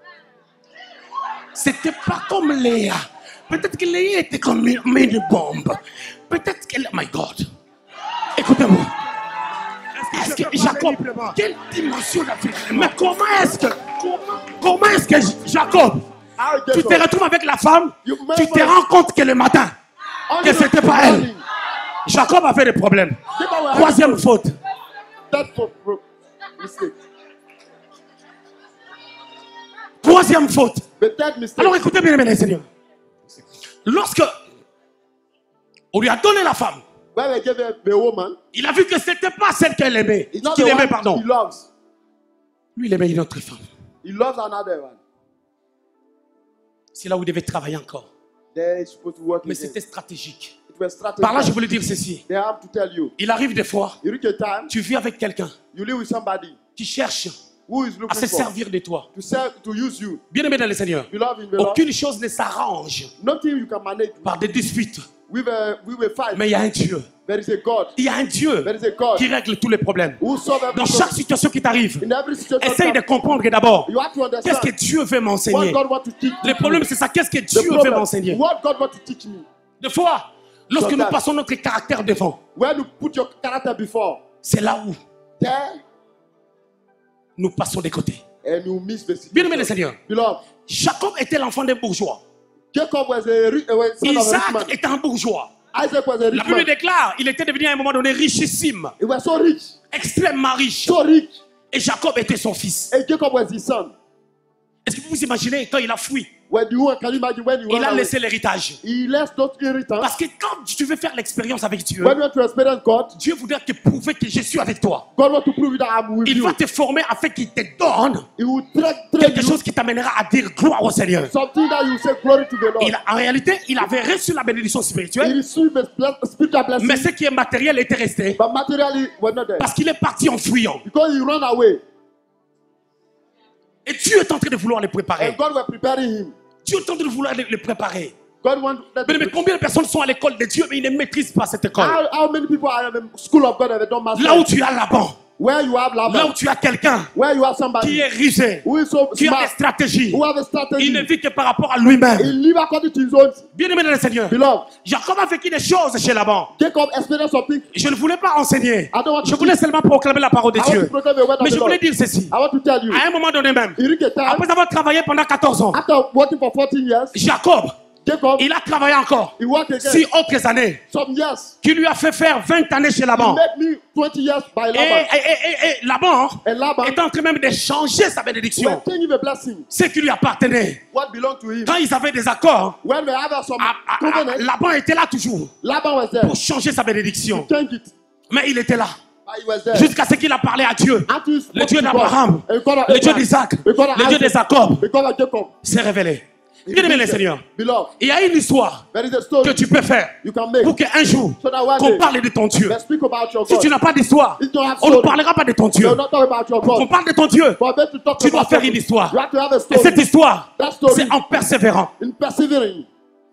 c'était pas comme Léa. Peut-être que Léa était comme une bombe. Peut-être qu'elle... My God. Écoutez-moi. Est-ce que Jacob... Quelle dimension d'Afrique? Mais comment est-ce que Jacob... How Tu te Jacob, retrouves avec la femme, You tu te rends compte que le matin, only que c'était the pas elle. morning, Jacob a fait des problèmes. Jacob will have Troisième faute. that mistake. Troisième faute. The third mistake. Alors écoutez bien, mes seigneurs. Lorsque on lui a donné la femme, When they gave her the woman, il a vu que c'était pas celle qu'elle aimait. it's not Qu'il the aimait, one pardon. he loves. Lui, il aimait une autre femme. He loves another one. C'est là où il devait travailler encore. They're supposed to work Mais again. c'était stratégique. It was strategic. Par là, je voulais dire ceci. They have to tell you. Il arrive des fois, You reach a time, tu vis avec quelqu'un you live with somebody qui cherche who is à looking se for servir de toi. to use you. Bien aimé dans le Seigneur, You love him, beloved. aucune chose ne s'arrange Nothing you can manage par des disputes. we will fight. Mais il y a un Dieu. There is a God. Il y a un Dieu There is a God qui règle tous les problèmes. who solves every Dans chaque problem. situation qui t'arrive, In every situation, essaye de comprendre d'abord you have to qu'est-ce que understand Dieu veut what m'enseigner. God wants to teach Le you. problème, c'est ça. Qu'est-ce que The Dieu veut problem, m'enseigner? what God wants to teach me. Des fois, lorsque nous Sometimes. passons notre caractère devant, When you put your character before, c'est là où there, nous passons des côtés. and you miss the Bien aimé le situation. Seigneur, Beloved, Jacob était l'enfant d'un bourgeois. Jacob was a son of a rich Isaac man. était un bourgeois. Isaac was a La rich Bible man. déclare, il était devenu à un moment donné richissime, He was so rich, extrêmement riche. so rich. Et Jacob était son fils. And Jacob was his son. Est-ce que vous vous imaginez quand il a fui, Can you imagine when he il ran a away? laissé l'héritage? He left those inheritance. Parce que quand tu veux faire l'expérience avec Dieu, When you want to experience God, Dieu voudrait te prouver que je suis avec toi. God wants to prove that I'm with Il you. va te former afin qu'il te donne He will train quelque you chose qui t'amènera à dire gloire au Seigneur. something that you say glory to the Lord. En réalité, il avait reçu la bénédiction He spirituelle, received a spiritual blessing, mais ce qui est matériel était resté but materially was not there. parce qu'il est parti en fuyant. Because he ran away. Et Dieu est en train de vouloir les préparer. And God was preparing him. Dieu est en train de vouloir les préparer. God wanted Mais combien de personnes sont à l'école de Dieu mais ils ne maîtrisent pas cette école? how many people are in the school of God and they don't master Là où it? tu as Laban, Where you have là où Laban, tu as quelqu'un where you have qui somebody est rusé, who is so qui a des smart, stratégies, who have a il strategy, ne vit que par rapport à lui-même. he live according to his own. Bien aimé dans le Seigneur, Beloved, Jacob a vécu des choses chez Laban. Jacob experienced something. Je ne voulais pas enseigner. I don't want to Je voulais teach. seulement proclamer la parole de I want Dieu. to proclaim the word of Mais the je voulais Lord. dire ceci. I want to tell you. À un moment donné même, Il reached a time, après avoir travaillé pendant 14 ans, after working for 14 years, Jacob, Jacob, il a travaillé encore he worked again 6 autres années some years. qui lui a fait faire 20 années chez He Laban. made me 20 years by Et Laban. Laban And Laban est en train même de changer sa was bénédiction. changing the blessing. Ce qui lui appartenait. What belonged to him. Quand ils avaient des accords, When we have some covenant, Laban était là toujours Laban was there. pour changer sa bénédiction. Change it. Mais il était là But he was there. jusqu'à ce qu'il a parlé à Dieu. Until he Le spoke Dieu to God. d'Abraham, And God of le Dieu Abraham. d'Isaac, And God of le Dieu de Isaac. Jacob And God of Jacob. s'est révélé. Bien aimé les seigneurs, Beloved, il y a une histoire there is a que story tu peux faire you can make. pour qu'un jour So that one qu'on day, parle de ton Dieu. let's speak about your Si God. tu n'as pas d'histoire, If you don't have on ne story, parlera pas de ton Dieu. we'll not talk about your On God. parle de ton Dieu. For us to talk Tu dois about faire your une God, histoire. you have to have a Et story. cette histoire, That story c'est en persévérant. in persevering.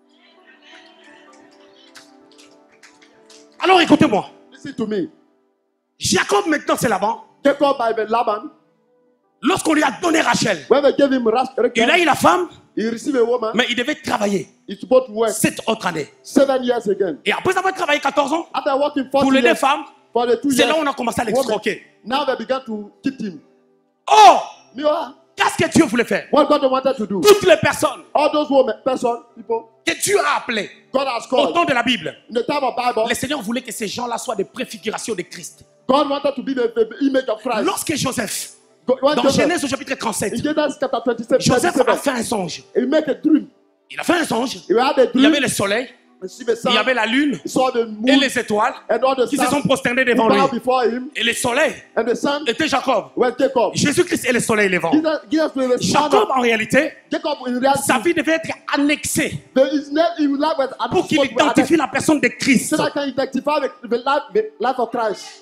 Alors écoutez-moi. Listen to me. Jacob maintenant c'est Laban. Jacob by Laban, Lorsqu'on lui a donné Rachel, when they gave him Rachel, il a eu la femme, he received a woman. mais il devait travailler He's supposed to work 7 autres années. 7 years again. Et après avoir travaillé 14 ans, After working pour 40 les deux years femmes, for the 2 c'est years, là où on a commencé à l'extroquer. now they began to cheat him. Oh, Meanwhile, qu'est-ce que Dieu voulait faire? what God wanted to do, Toutes les personnes all those women, people, que Dieu a appelées God has au called temps de la Bible, in the time of Bible. le Seigneur voulait que ces gens-là soient des préfigurations de Christ. God wanted to be the image of Christ. Lorsque Joseph, When dans Joseph, Genèse au chapitre 37, in Genesis chapter 27, Joseph a 37, fait un songe. he make a dream. Il a fait un songe. He had a Il y avait dream. le soleil, He see the sun. il y avait la lune He saw the et moon les étoiles and all the qui se sont stars prosternés who devant bow lui. before him. Et le soleil And the sun était Jacob. was Jacob. Jésus-Christ est le soleil levant. Jesus was the son Jacob, of en réalité, Jacob in reality. sa vie devait être annexée His name, his life was pour qu'il identifie la personne de Christ. so that I can identify the life of Christ.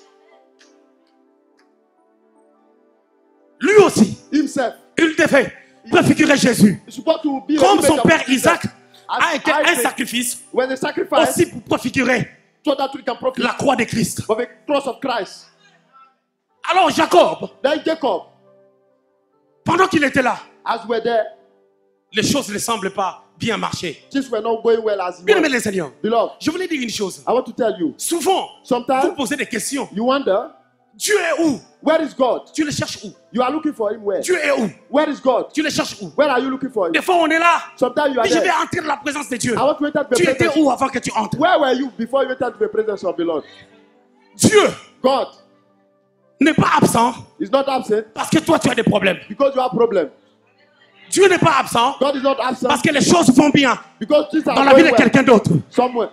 Lui aussi, Himself. il devait préfigurer Jésus. He's supposed to be Comme the son image père of Jesus. Isaac a été un Isaac sacrifice was a sacrifice aussi pour préfigurer so that we can profit la croix de Christ. of the cross of Christ. Alors Jacob, Then Jacob, pendant qu'il était là, as we're there, les choses ne semblent pas bien marcher. things were not going well as he Bien aimé was. les seigneurs, Beloved, je voulais dire une chose. I want to tell you, Souvent, vous sometimes posez des questions. you wonder, Dieu est où? where is God? Tu le cherches où? You are looking for him where? Dieu est où? Where is God? Tu le cherches où? Where are you looking for him? Des fois, on est là. Sometimes you are Mais je vais there. entrer dans la présence de Dieu. I want to enter the Tu étais presence. où avant que tu entres? Where were you before you entered the presence of the Lord? Dieu God n'est pas absent is not absent parce que toi, tu as des problèmes. because you have problem. Dieu n'est pas absent God is not absent parce que les choses vont bien because things dans are la vie going de well quelqu'un d'autre. somewhere.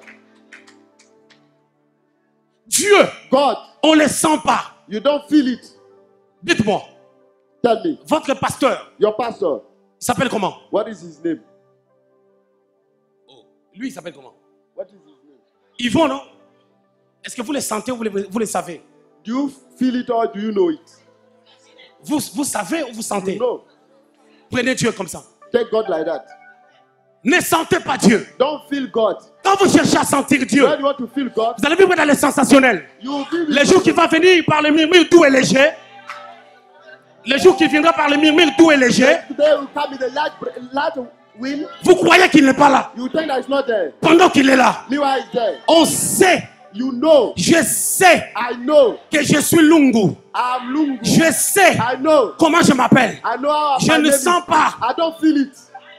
Dieu, God, on ne le sent pas. you don't feel it. Dites-moi, Tell me, votre pasteur your pastor, s'appelle comment? what is his name? Lui, il s'appelle comment? What is his name? Yvon, non? Est-ce que vous le sentez ou vous le savez? Do you feel it or do you know it? Vous savez ou vous sentez? No. Prenez Dieu comme ça. Take God like that. Ne sentez pas Dieu. Don't feel God. Quand Quand vous cherchez à sentir Dieu, when you want to feel God, vous allez vivre dans les sensationnels. you will be Les jours qui vont venir par le murmure doux et léger. Les jours qui viendront par le murmure doux et léger. Today will come in the large wind. Vous croyez qu'il n'est pas là. You think that it's not there. Pendant qu'il est là, Meanwhile, it's there. on sait, You know. je sais I know. que je suis Lungu. I'm Lungu. Je sais I know. comment je m'appelle. I know how Je my ne name sens is. pas. I don't feel it.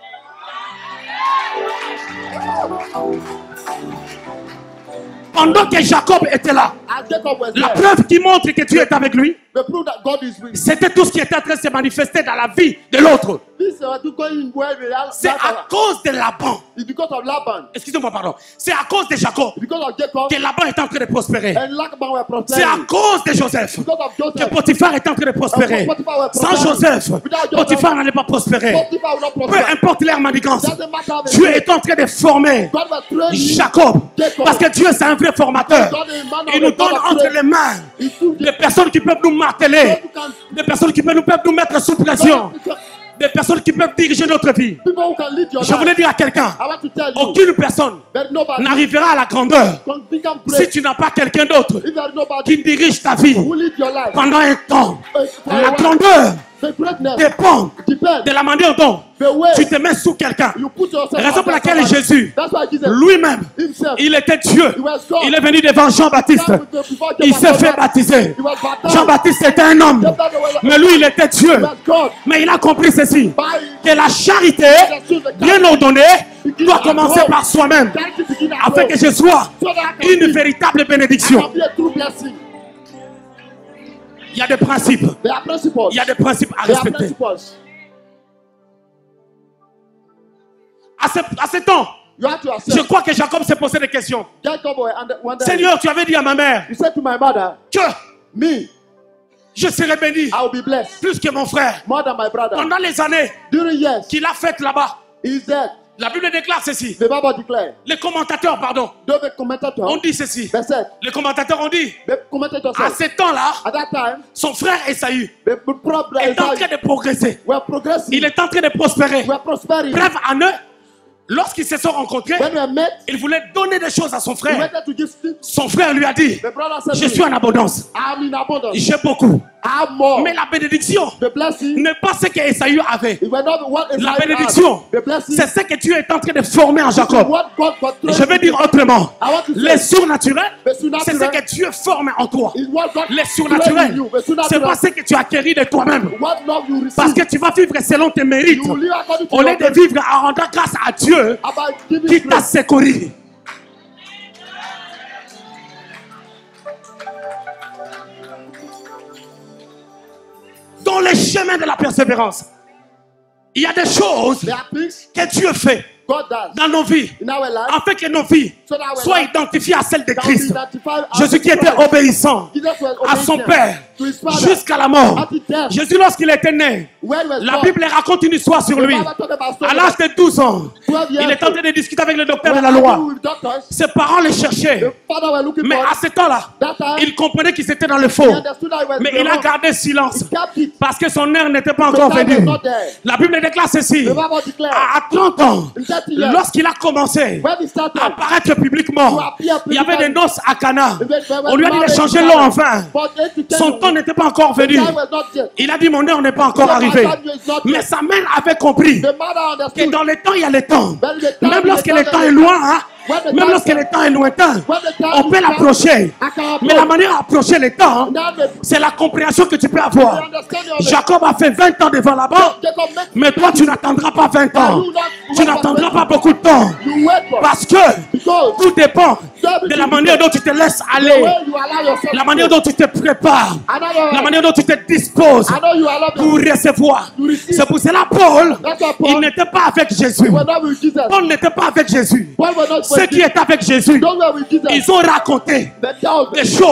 Pendant que Jacob était là, As Jacob was la there, preuve qui montre que Dieu est avec lui, the proof that God is with. c'était tout ce qui était en train de se manifester dans la vie de l'autre. This to going where we are. C'est à cause de Laban. It's because of Laban. Excusez-moi, pardon. C'est à cause de Jacob Because of Jacob que Laban est en train de prospérer. and Laban were C'est à prospering. cause de Joseph Because of que Joseph. Potiphar est en train de prospérer. Potiphar were Sans prospering. Joseph, Without Joseph, Potiphar n'allait pas prospérer. Potiphar will not Peu prosper. importe leur manigance, Doesn't matter how they Dieu do. est en train de former God was training Jacob. Jacob. Parce que Dieu, c'est un vrai formateur. God is man of Il the nous God donne of entre training. les mains He took des personnes qui peuvent nous marteler, des personnes qui peuvent nous mettre sous pression, des personnes qui peuvent diriger notre vie. people who can lead your Je voulais life. dire à quelqu'un, I want to tell you aucune personne that nobody n'arrivera à la grandeur can become si great tu n'as pas quelqu'un d'autre if there is nobody qui dirige ta vie who lead your life. pendant un temps. For a La while. grandeur The greatness dépend depends de la manière dont the way tu te mets sous quelqu'un. you put yourself. Raison pour under laquelle somebody. Jésus, That's why Jesus lui-même, himself, il était Dieu. he was God. Il est venu devant Jean-Baptiste. Before Il Jacob s'est was fait born, baptiser. he was baptized. Jean-Baptiste était un homme, Just like the way- mais lui, il était Dieu. he was God. Mais il a compris ceci, By que la charité bien ordonnée doit commencer par soi-même, charity begin at afin home. que je sois So that I can une be- véritable I bénédiction. can be a true blessing. Il y a des principes, There are principles. il y a des principes à There are respecter. principles. À ce temps, You have to je accept. crois que Jacob s'est posé des questions. Jacob wondered. Seigneur, tu avais dit à ma mère He said to my mother, que me, je serais béni I will be blessed plus que mon frère. more than my brother. Pendant les années During years, qu'il a faites là-bas, he is dead. la Bible déclare ceci. The Bible declares. Les commentateurs, pardon, The commentator, ont dit ceci. they said, Les commentateurs ont dit, the commentator à said, ce temps-là, at that time, son frère Esaü the problem est en train de progresser. were progressing. Il est en train de prospérer. Were prospering. Bref, en eux, lorsqu'ils se sont rencontrés, When we met, il voulait donner des choses à son he frère. wanted to give things. Son frère lui a dit, The brother said, je suis en abondance. I'm in abundance. J'ai beaucoup. I have more. Mais la bénédiction The blessing, n'est pas ce que Esaü avait. it was not what La Isaiah bénédiction, had. The blessing, c'est ce que Dieu est en train de former en Jacob. what God was Je vais dire autrement. I want to Les say, surnaturels, the c'est ce supernatural que Dieu forme en toi. is what God Les trained surnaturels, in you. The c'est supernatural, pas ce que tu as acquis de toi-même. what love you receive. Parce que tu vas vivre selon tes mérites. You will live according to Au lieu your de vivre en rendant grâce à Dieu about giving qui t'a grace. secouru. Dans les chemins de la persévérance, il y a des choses There are things que Dieu fait God does dans nos vies, in our life afin que nos vies so that our soient life identifiées à celles de can be Christ. identified as Jésus qui était Christ. obéissant Jesus was à son obedient Père to his Father jusqu'à la mort. until death. Jésus, lorsqu'il était né, When he was la born, Bible raconte une histoire sur the lui. Bible talk about À l'âge de 12 ans, 12 years il est en train de discuter avec le docteur de when la loi. arguing with doctors, Ses parents le cherchaient. the father were looking Mais for à ce temps-là, that time. il comprenait qu'il était dans le He faux. understood that he was Mais the il a wrong. gardé silence. He kept it. Parce que son heure n'était pas The encore time was venue. not there. La Bible déclare ceci. The Bible declares À 30 ans, in 30 years, lorsqu'il a commencé when he started, à apparaître publiquement, to appear il y avait des publicly, noces à Cana. they were On lui a dit de married changer in l'eau en Ghana. vin. But 8 to 10 Son temps n'était pas encore venu. time was not yet. Il a dit mon heure n'est pas encore So my arrivée. time is not Mais yet. sa mère avait compris The mother que understood dans le temps, il y a le temps. when the time Même is lorsque the le time temps is est loin, hein, when the même time lorsque is- le temps est lointain, when the time on peut is l'approcher. I can Mais la approach. manière d'approcher le temps, Now the- c'est la compréhension que tu peux you avoir. understand your Jacob a fait 20 ans devant là-bas, Jacob make mais toi tu n'attendras pas 20 ans. you not- Tu n'attendras pas beaucoup de temps. you wait for Parce que because tout dépend de la manière dont tu te laisses the aller, way you allow yourself la manière dont tu te prépares, another la way. manière dont tu te disposes I know you allow pour recevoir. C'est pour cela Paul, That's why il Paul n'était pas avec Jésus. were not with Jesus. Paul n'était pas avec Jésus. Paul were not Ceux with qui Jesus. étaient avec Jésus, Those were with Jesus. ils ont raconté They told des choses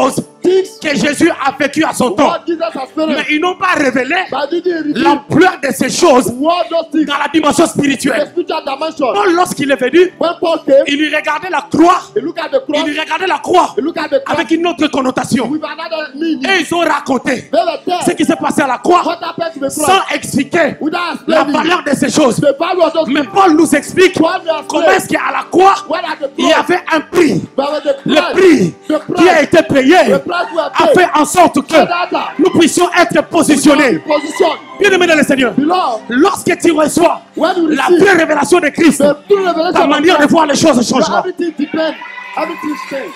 things que Jésus a vécu à son temps. what Jesus has Mais experienced. ils n'ont pas révélé But didn't reveal l'ampleur de ces choses what those things dans la dimension in the spirituelle. spiritual dimension. Paul, lorsqu'il est venu, When Paul came, il lui regardait la croix. he looked at the Il cross, lui regardait la croix he looked at the cross avec une autre connotation. with another meaning. Et ils ont raconté They were ce there. qui s'est passé à la croix What happened to the sans cross? expliquer Without la explaining valeur de ces choses. the value of those Mais things. Paul nous explique Paul will explain comment est-ce qu'à la croix, when at the il y cross, avait un prix. but when the Le price, prix the qui a price, été payé the price we a have fait paid, en sorte que nous puissions être positionnés. position. Bien-aimé dans le Seigneur, Beloved, lorsque tu reçois when you la receive vraie révélation de Christ, the true revelation ta of manière de Christ, voir les choses your changera. everything depends, everything changes.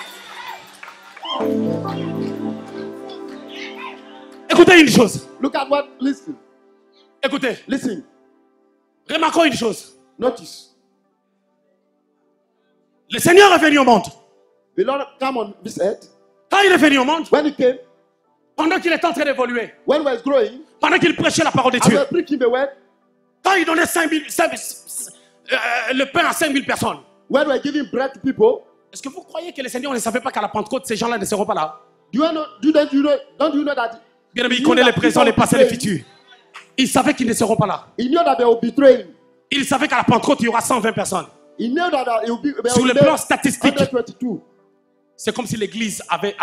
Écoutez une chose. Look at what, listen, Écoutez. listen, Remarquons une chose. notice. Le Seigneur est venu au monde. The Lord come on this earth. Quand il est venu au monde, When he came, pendant qu'il était en train d'évoluer, when he was growing, pendant qu'il prêchait la parole de I Dieu, was preaching the word. quand il donnait le pain à 5000 personnes, When we were giving bread to people, est-ce que vous croyez que le Seigneur ne savait pas qu'à la Pentecôte, ces gens-là ne seront pas là? do you know, don't you know that Bien aimé, il he connaît knew les that présents, les people passés, les would betray him? futurs. Il savait qu'ils ne seront pas là. He knew that they will betray him. Il savait qu'à la Pentecôte, il y aura 120 personnes. He knew that it will be Sur le plan statistique, 122. c'est comme si l'Église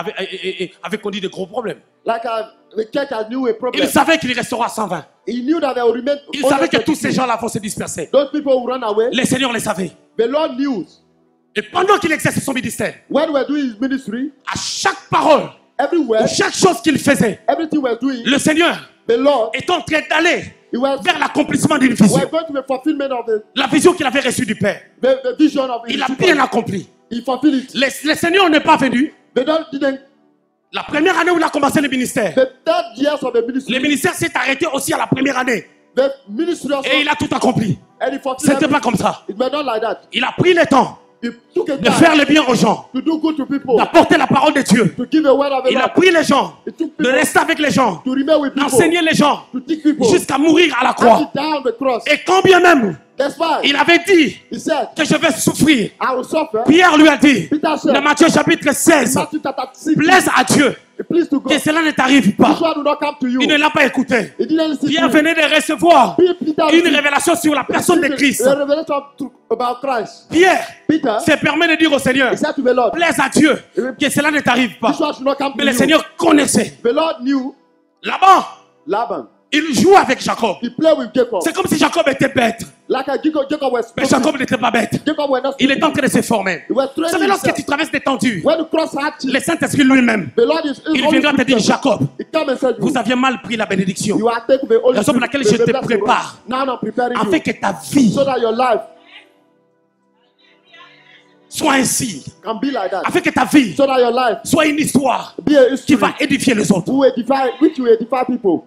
avait conduit de gros problèmes. Like the church has knew a problem. Il savait qu'il restera 120. He knew that they will remain. Il savait que tous 122. ces gens-là vont se disperser. Those people will run away. Le Seigneur le savait. The Lord knew. Et pendant qu'il exerçait son ministère, When we're doing his ministry, à chaque parole, everywhere, chaque chose qu'il faisait, everything we're doing, le Seigneur the Lord, est en train d'aller he was, vers l'accomplissement d'une we're vision. going to the fulfillment of La vision qu'il avait reçue du Père. the vision of Il his a people. bien accompli. He fulfilled it. Le Seigneur n'est pas venu. The Lord didn't. La première année où il a commencé le ministère, The third years of the ministry, le ministère s'est arrêté aussi à la première année. the ministry also, Et il a tout accompli. and he fulfilled C'était pas everything. comme ça. It was not like that. Il a pris le temps He took a de time faire le bien aux gens, to do good to people, d'apporter la parole de Dieu. to give a word of the Il a Lord, pris les gens, He took de people rester avec les gens, to remain with people, d'enseigner les gens, to teach people, jusqu'à mourir à la and croix. down the cross. Et quand bien même, That's why il avait dit he said, que je vais souffrir, I will suffer. Pierre lui a dit, Peter said, dans Matthieu chapitre 16, Matthew chapter 6, plaise à Dieu please to God. que cela ne t'arrive pas. This one will not come to you. Il ne l'a pas écouté. He didn't listen Pierre to you. venait de recevoir Peter une received révélation sur la personne de Christ. the revelation about Christ. Pierre Peter, se permet de dire au Seigneur, he said to the Lord, plaise à Dieu que cela ne t'arrive pas. this one should not come Mais to le you. Seigneur connaissait. The Lord knew Là-bas, Laban. il jouait avec Jacob. He played with Jacob. C'est comme si Jacob était bête. Like Jacob was Mais Jacob n'était pas bête. Jacob was not Il est en train de se former. He was Vous savez, training lorsque himself. tu traverses des tendus, When the cross had le Saint-Esprit lui-même, the Lord is il viendra te dire, Jacob, He come and said, vous aviez mal pris la bénédiction. you are taking the Holy Raison pour laquelle je te prépare, Now I'm preparing afin you que ta vie so that your life soit ainsi. can be like that. Afin que ta vie So that your life soit une histoire be a qui history va édifier les autres. which will edify people.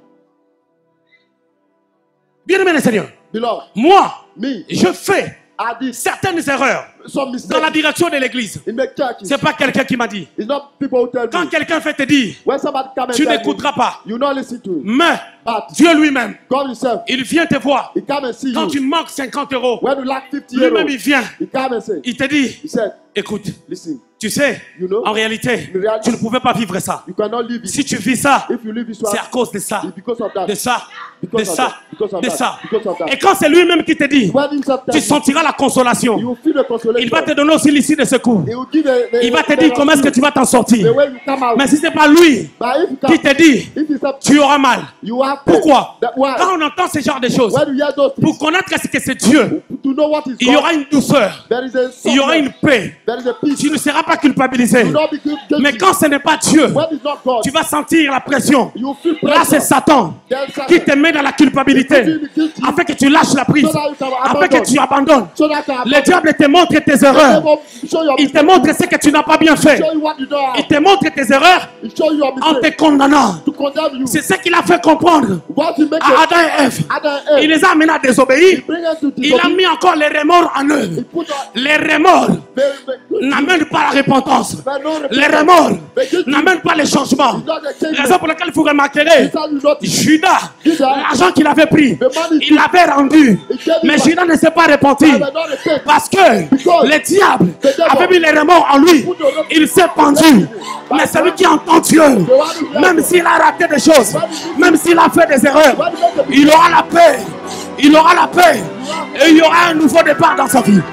Bien aimé le Seigneur, Beloved, moi, me, je fais I did certaines erreurs some dans la mistakes direction de l'église. in the church. C'est pas quelqu'un qui m'a dit. It's not people who tell Quand me. quelqu'un fait te dire, When somebody come and tu tell n'écouteras pas. you, you not listen to him. Mais But Dieu lui-même, God himself, il vient te voir. he come and see Quand you. tu manques 50 euros, When you lack 50 lui-même euros, il vient. he come and say, Il te dit, he said, écoute, listen, tu sais, You know, en réalité, in reality, tu ne pouvais pas vivre ça. you cannot live it. Si tu vis ça, If you live this way, c'est à cause de ça, it's because of that. de ça, de Because of ça, that. Because of de that. ça. Because of that. Et quand c'est lui-même qui te dit, When himself tu tells you, sentiras la consolation. you will feel the consolation. Il va te donner aussi l'issue de secours. He will give Il va te dire comment est-ce que tu vas t'en the sortir. way you come out. Mais si ce n'est pas lui But if you qui come, te dit, if you stop, tu auras mal. you have pain. Pourquoi? Why? Quand on entend ce genre de choses, When you hear those things, pour connaître ce que c'est Dieu, to know what is il y God, aura une douceur, there is a il y aura softness, une paix. there is a peace. Tu ne seras pas culpabilisé. You not be guilty. Mais quand ce n'est pas Dieu, When it's not God, tu vas sentir la pression. you feel Là, c'est pressure. Satan There's qui Satan. te met dans la culpabilité afin que tu lâches la prise, So that you can afin que abandon. tu abandonnes. So that can Le diable te montre tes erreurs. show your Il te montre ce que tu n'as pas bien fait. show you what you don't Il have. te montre tes erreurs He show you your en te mistake condamnant. to condemn you. C'est ce qu'il a fait comprendre What he make à Adam et Ève. Adam Il and Eve, les a amenés à he désobéir. bring us to Il a mis en encore les remords en eux. He put Les remords the n'amènent pas la repentance. no Les repentance. remords The guilty n'amènent pas les changements. is not the change. Raison pour laquelle vous remarquerez, This how you notice. Judas, Judas, l'argent qu'il avait pris, the money il l'avait rendu. he gave Mais it Judas ne s'est pas repenti. back. But not repent. Parce que Because le diable the devil avait mis les remords en lui. Il s'est pendu. Mais celui qui entend Dieu, même s'il a raté des choses, même s'il a fait des erreurs, il aura la paix. Il aura la paix. Et il y aura un nouveau départ dans sa vie.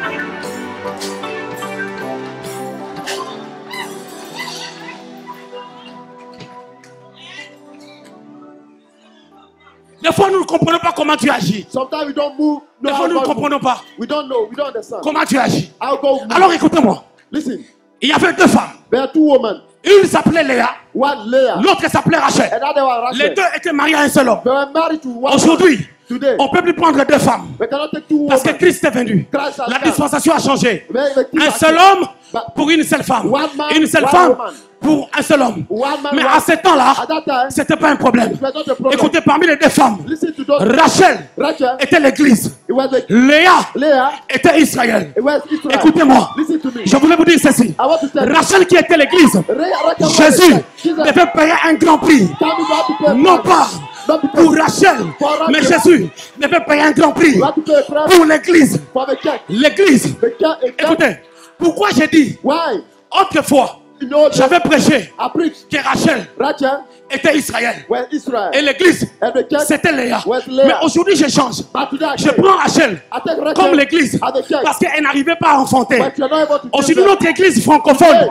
Des fois, nous ne comprenons pas comment tu agis. Sometimes we don't move. Des fois, nous ne comprenons pas We don't know. We don't understand. comment tu agis. I'll go. Alors écoutez-moi. Listen. Il y avait deux femmes. There are two women. Une s'appelait Léa, One Leah. l'autre s'appelait Rachel. Another one Les Rachel. deux étaient mariés à un seul homme. They were married to one. Aujourd'hui, Today. on ne peut plus prendre deux femmes. We cannot take two Parce que women. Christ est venu. Christ has La come. dispensation a changé. The Un seul homme pour une seule femme. One man, Une seule one femme woman. pour un seul homme. One man, Mais one- à ce temps-là, At that time, c'était pas un problème. it was not a problem. Écoutez, parmi les deux femmes, Listen to those. Rachel Rachel. était l'église. It was like Léa Leah. était Israël. It was Israel. Écoutez-moi. Listen to me. Je voulais vous dire ceci. I want to tell you. Rachel qui était l'église, Rachel was Jésus Jesus. devait payer un grand prix. Tell me what to pay. Non pas Not because pour Rachel, mais Jésus devait payer un grand prix you have to pay a price pour l'église. for the church. L'église. The church. Écoutez, pourquoi j'ai dit Why? autrefois, You know, j'avais prêché I preached. que Rachel Rachel était Israël was Israel. et l'église And the church c'était Léa. was Leah. Mais aujourd'hui je change. But today I Je say, prends Rachel I take Rachel comme l'église as the church. parce qu'elle n'arrivait pas à enfanter. But you're not able to Aujourd'hui change notre église francophone,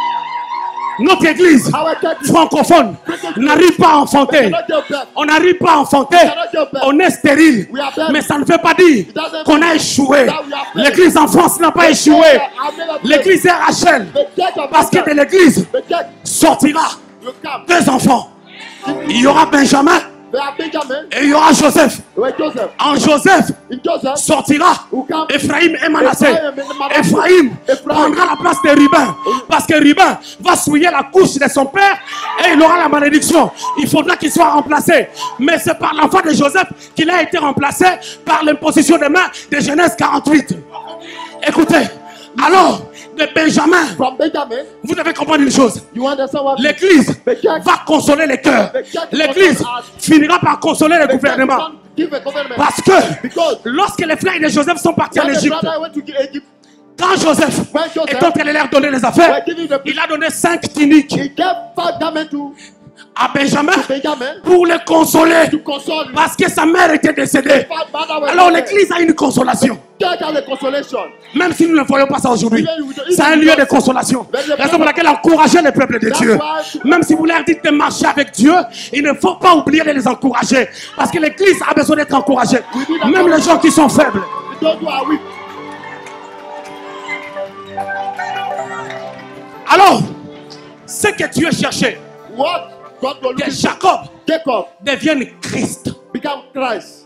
notre église Our church francophone n'arrive pas à enfanter. cannot give birth. On n'arrive pas à enfanter. On est stérile. We are barren. Mais ça ne veut pas dire qu'on a échoué. L'église en France n'a pas échoué. L'église est Rachel. The church of Parce que de l'église the church sortira will come. deux enfants. Il y aura Benjamin They are Benjamin. et il y aura Joseph. They were Joseph. En Joseph In Joseph sortira will come. Ephraim et Manassé. Ephraim Ephraim prendra la place de Rubin. Parce que Rubin va souiller la couche de son père et il aura la malédiction. Il faudra qu'il soit remplacé. Mais c'est par l'enfant de Joseph qu'il a été remplacé par l'imposition des mains de Genèse 48. Écoutez, alors de Benjamin, From Benjamin, vous devez comprendre une chose. you understand what L'église the church va consoler les cœurs. L'église finira par consoler le the church gouvernement. don't give a government. Parce que Because lorsque les frères de Joseph sont partis en when the Égypte, brother went to Egypt, quand Joseph when Joseph est en train de leur donner les affaires, were giving the il a donné 5 tuniques he gave 5 garments to à Benjamin Benjamin pour le consoler. to console him. Parce que sa mère était décédée. 5 brothers were Alors there. l'église a une consolation. Church has a consolation. Même si nous ne voyons pas ça aujourd'hui. C'est un lieu de consolation. Raison pour laquelle encourager le peuple de Dieu. Même si vous leur dites de marcher avec Dieu, il ne faut pas oublier de les encourager. Parce que l'église a besoin d'être encouragée. Même les gens qui sont faibles. Those who are weak. Alors, ce que Dieu cherchait, What God was que looking for. Jacob Jacob devienne Christ. became Christ.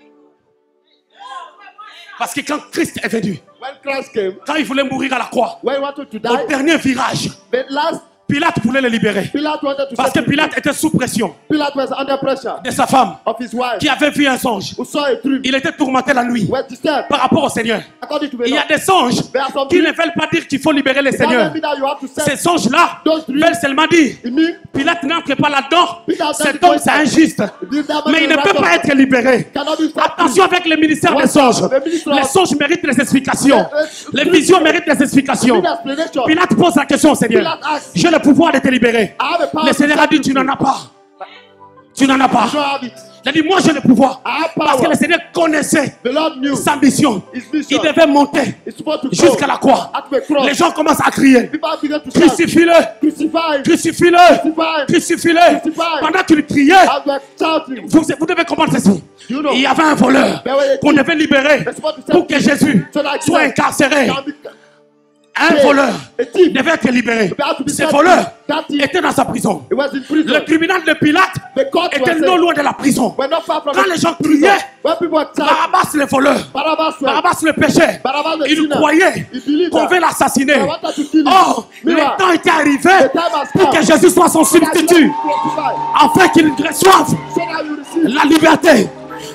Parce que quand Christ est venu, When Christ came, quand il voulait mourir à la croix, when he wanted to au die, dernier virage, the last Pilate voulait le libérer. Pilate wanted to Parce que set him Pilate free. était sous pression Pilate was under pressure de sa femme of his wife qui avait vu un songe. who saw a dream. Il était tourmenté la nuit Was disturbed par rapport au Seigneur. according to the Il y law. a des songes There are some qui ne dreams veulent pas dire qu'il faut libérer le that doesn't Seigneur. mean that you have to Ces set songes-là those dreams. veulent seulement dire It means Pilate n'entre pas là-dedans. Pilate Cet homme c'est injuste. Mais il ne peut pas être libéré. cannot be set Attention avec le ministère des Watch songes. out. Le ministère- Les songes méritent des explications. Les- Les visions méritent des explications. free. Explanation. Pilate pose la question au Seigneur. Pilate asks, J'ai le pouvoir de te libérer. I have a power Le to Seigneur a set dit you tu n'en free. as pas. Tu n'en as pas. You don't have it. Il a dit moi j'ai le pouvoir. I have Parce que power. le Seigneur connaissait The Lord knew sa mission. his mission. Il devait monter It's supposed to jusqu'à go la croix. at the cross. Les gens commencent à crier. People began to shout, Crucifie-le. crucify, Crucifie-le. crucify. Crucifie-le. Crucify. Pendant qu'il criait, As they were shouting, vous devez comprendre ceci. you know, Il y avait un voleur qu'on devait libérer pour que Jésus soit incarcéré. Un voleur a thief, devait être libéré. Ce set voleur free. That thief, était dans sa prison. he was in prison. Le tribunal de Pilate The court était was non saying, loin de la prison. we're not far from Quand the les gens prison. criaient, When people were shouting, Barabbas le voleur, Barabbas were, Barabbas le péché, Barabbas the il sinner. croyait He believed qu'on that. veut l'assassiner. They wanted to kill him. Or, le Meanwhile, temps était arrivé the time has pour come que Jésus soit son that you substitut, crucify, afin qu'il reçoive so that you receive la liberté.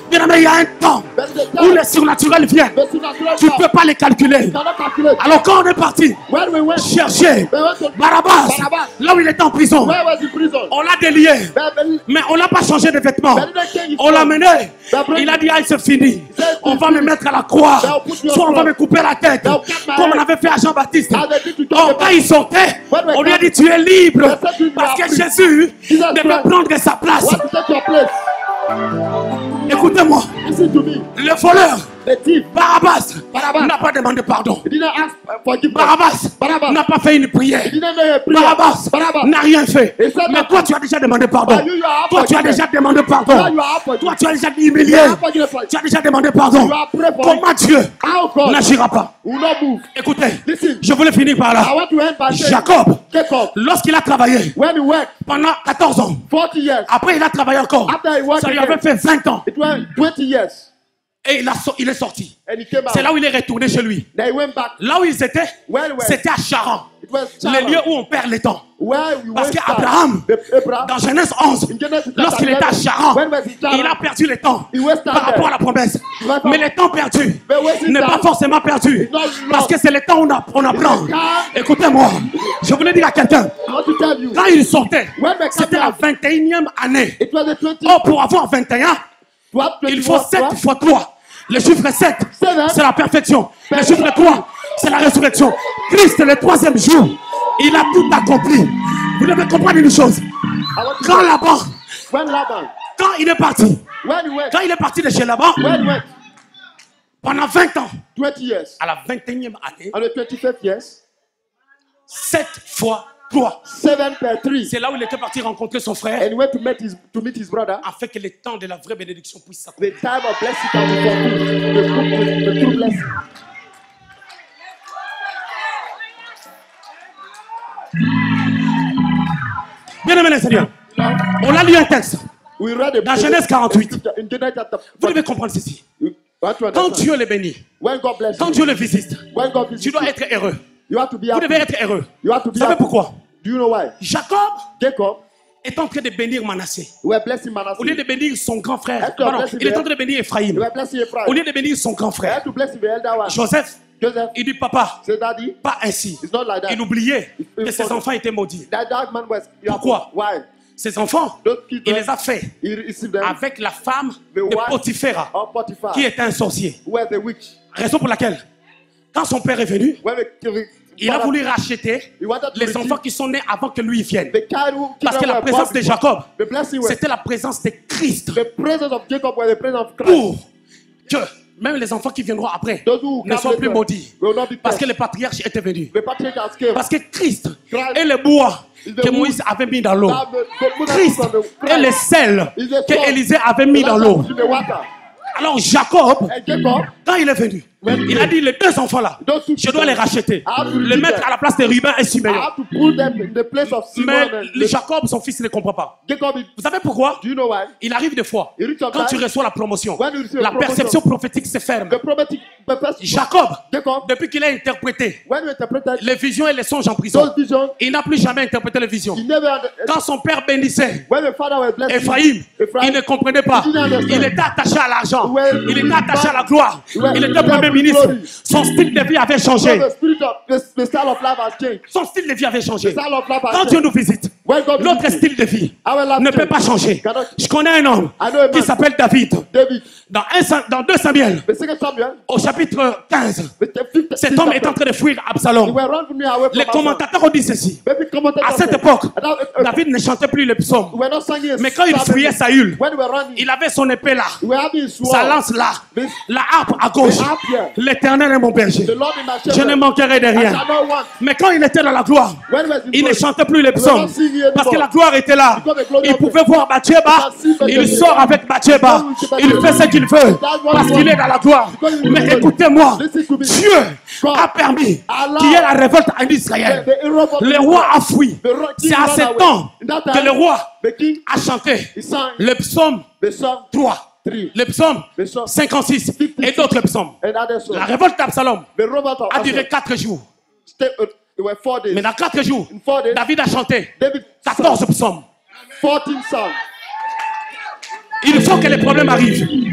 Bien aimé, il y a un temps There's a où time les surnaturels viennent. the supernatural Tu ne comes. peux pas les calculer. You cannot calculate. Alors quand on est parti When we went, chercher we went to Barabbas, Barabbas. là où il était en prison, Where was the prison? on l'a délié. But Mais on n'a pas changé de vêtements. But didn't change his On l'a clothes. mené. But Il a dit, ah, c'est fini. said, On va me mettre à la croix. They'll put you on Soit on va cross. me couper la tête. They'll cut my Comme on head. avait fait à Jean-Baptiste. As they did to John Oh, the quand il sortait, When we on lui a come, dit, tu es libre. they said to him, Parce "You que are free." Jésus Jesus devait Christ. prendre sa place. What to take your place? Écoutez-moi, Listen to me. le voleur, The thief, Barabbas, Barabbas. n'a pas demandé pardon. he didn't ask forgiveness. Barabbas Barabbas. n'a pas fait une prière. He didn't know a prayer. Barabbas Barabbas. n'a rien fait. Et ça, Mais non. toi, tu as déjà demandé pardon. But you are Toi, tu as forgiven. déjà demandé Now pardon. you are forgiven. Toi, tu as déjà humilié. You are forgiven. Tu as déjà demandé pardon. You are prayed for Comment Dieu How God n'agira pas? will not move. Écoutez, Listen. je voulais finir par I là. want to end by saying, Jacob, Jacob, lorsqu'il a travaillé when he worked pendant 14 ans, 40 years, après il a travaillé encore, after he worked ça lui again, avait fait 20 ans. it was 20 years, Et il est sorti. and he came out. C'est là où il est retourné chez lui. Then he went back. Là où ils étaient, Where he went, c'était à Charan. it was Le Sarah, lieu où on perd le temps. where we Parce went qu'Abraham, Abraham, dans Genèse 11, in Genesis lorsqu'il chapter était à 11, Charan, when was he Charan? il a perdu le temps He wasted par rapport à la there. promesse. Right. Mais le temps perdu But wasted n'est pas time. forcément perdu. It's not Parce lost. que c'est le temps où on apprend. It's time. Écoutez-moi, je voulais dire à quelqu'un, I want to tell you, quand il sortait, when we c'était come la out, 21e année. it was the 20, Oh, pour avoir 21, il faut 7 fois. fois 3. Le chiffre 7, Seven. c'est la perfection. Le chiffre 3, c'est la résurrection. Christ, le 3e jour, il a tout accompli. Vous devez comprendre une chose. I want to Quand tell Laban, when Laban, quand il est parti, when he went, quand il est parti de chez Laban, when he went, pendant 20 ans, 20 years, à la 21e année, on the 25th years, 7 fois 3. 7 per 3, C'est là où il était parti rencontrer son frère, and he went to meet his brother. afin que le temps de la vraie bénédiction puisse s'accomplir. The time of blessing can be fulfilled. The true blessing. Bien aimé les Seigneurs, on a lu un texte We read dans Genèse 48. in Genesis chapter. Vous devez comprendre ceci. You want to Quand understand. Dieu le bénit, When God bless quand you, Dieu le visite, when God tu visits dois you, être heureux. you have to be Vous devez happy. être heureux. You have to be Vous savez happy. pourquoi? Do you know why? Jacob Jacob, est en train de bénir Manassé. we were blessing Manasseh. Au lieu de bénir son grand frère, Est-ce que pardon, blessing il est en the- train de bénir We Ephraïm. were blessing Ephraim. Au lieu de bénir son grand We frère, had to bless the elder one. Joseph, Joseph il dit papa, said, Daddy, pas ainsi. it's not like that. Il oubliait que Il ses faut- enfants étaient maudits. That man was. Pourquoi? Why? Ses enfants, Those kids, il les a fait he received them avec la femme The de wife Potiphera, of Potiphar, qui était un sorcier. who was a witch. Raison pour laquelle, quand son père est venu, When il a voulu racheter he wanted to les redeem enfants qui sont nés avant que lui vienne. the child who Parce que children la were présence born de Jacob, The blessing was c'était la présence de Christ the presence of Jacob was the presence of Christ. pour que même les enfants qui viendront après Those who ne come soient plus later maudits. will not be Parce que cursed. le patriarche était venu. The patriarchs came. Parce que Christ Christ est le bois is the que wood Moïse avait mis dans l'eau. that the Buddha Christ took from the est le Christ. sel Is the que salt. Élisée avait mis The dans Lord l'eau. put in the water. Alors Jacob, And Jacob, quand il est venu, il a dit les deux enfants là, those two je dois les racheter, I have to les redeem mettre them. à la place de Ruben et I Simeon. have to put them in the place of Simon Mais and Jacob, son fils, ne comprend pas. Jacob. Vous savez pourquoi? Do you know why? Il arrive des fois, Il reach quand tu sometimes, reçois la promotion, when you receive la a promotion, perception prophétique se ferme. The prophetic purpose. Jacob, Jacob, depuis qu'il a interprété when you interpreted les visions et les songes en prison, those visions, il n'a plus jamais interprété les visions. he never Quand son père bénissait when the father was blessing Ephraïm, Ephraim, il ne comprenait pas. he didn't understand. Il était attaché à l'argent. Ouais. Il était attaché à la gloire. Ouais. Il était premier ministre. Son style de vie avait so changé. the spirit of the style of life has changed. Son style de vie avait The changé. style of life has Quand Dieu changed. nous visite, When God notre visits style de vie our life ne peut change. pas changer. Cannot- Je connais un homme I know a qui man, s'appelle David. David, Dans 2 Samuel, the second Samuel, au chapitre 15, the fifth, cet homme est en train de fuir he Absalom. were running me away from Les Absalom. commentateurs ont dit ceci. Maybe commentators À cette said, époque, and David ne chantait plus les psaumes. we were not singing. Mais quand il fuyait Saül, when we were running, il avait son épée là, we were having sword. sa lance là, This- la harpe à gauche. the harp here. L'Éternel est mon berger. The Lord is my Je shepherd. ne manquerai de I rien. shall not want. Mais quand il était dans la gloire, When was il ne glory? chantait plus les psaumes. Parce que la gloire était là. Il pouvait voir Bathsheba. Il sort avec Bathsheba. Il fait ce qu'il veut. Parce qu'il est dans la gloire. Mais écoutez-moi, Dieu a permis qu'il y ait la révolte en Israël. Le roi a fui. C'est à ce temps que le roi The king, a chanté he sang le psaume the song 3, 3 le psaume the song 56 et d'autres psaumes. and other songs. La révolte d'Absalom The revolt of a duré Absalom 4 jours. There were 4 days. Mais dans 4 jours, In 4 days, David a chanté David 14 sang psaumes. 14 songs. Il faut que les problèmes arrivent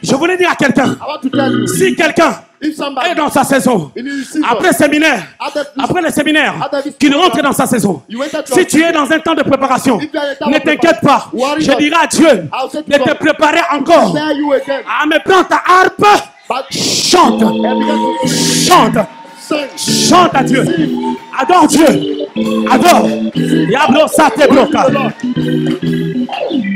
Je voulais dire à quelqu'un, I want to tell you, si quelqu'un if somebody est dans sa saison, in his season, après séminaire, after le séminaire, After this qu'il rentre program, dans sa saison. you enter to Si your tu es dans un temps de préparation, If you are in a time ne of t'inquiète pas. preparation, worry Je not. dirai à Dieu I'll say to de te God, préparer encore. prepare you again. Ah, mais prends ta harpe, But chante, and begin to chante, sing. chante à Dieu. Adore Dieu. Adore. Diablo, ça te bloque. Praise the Lord.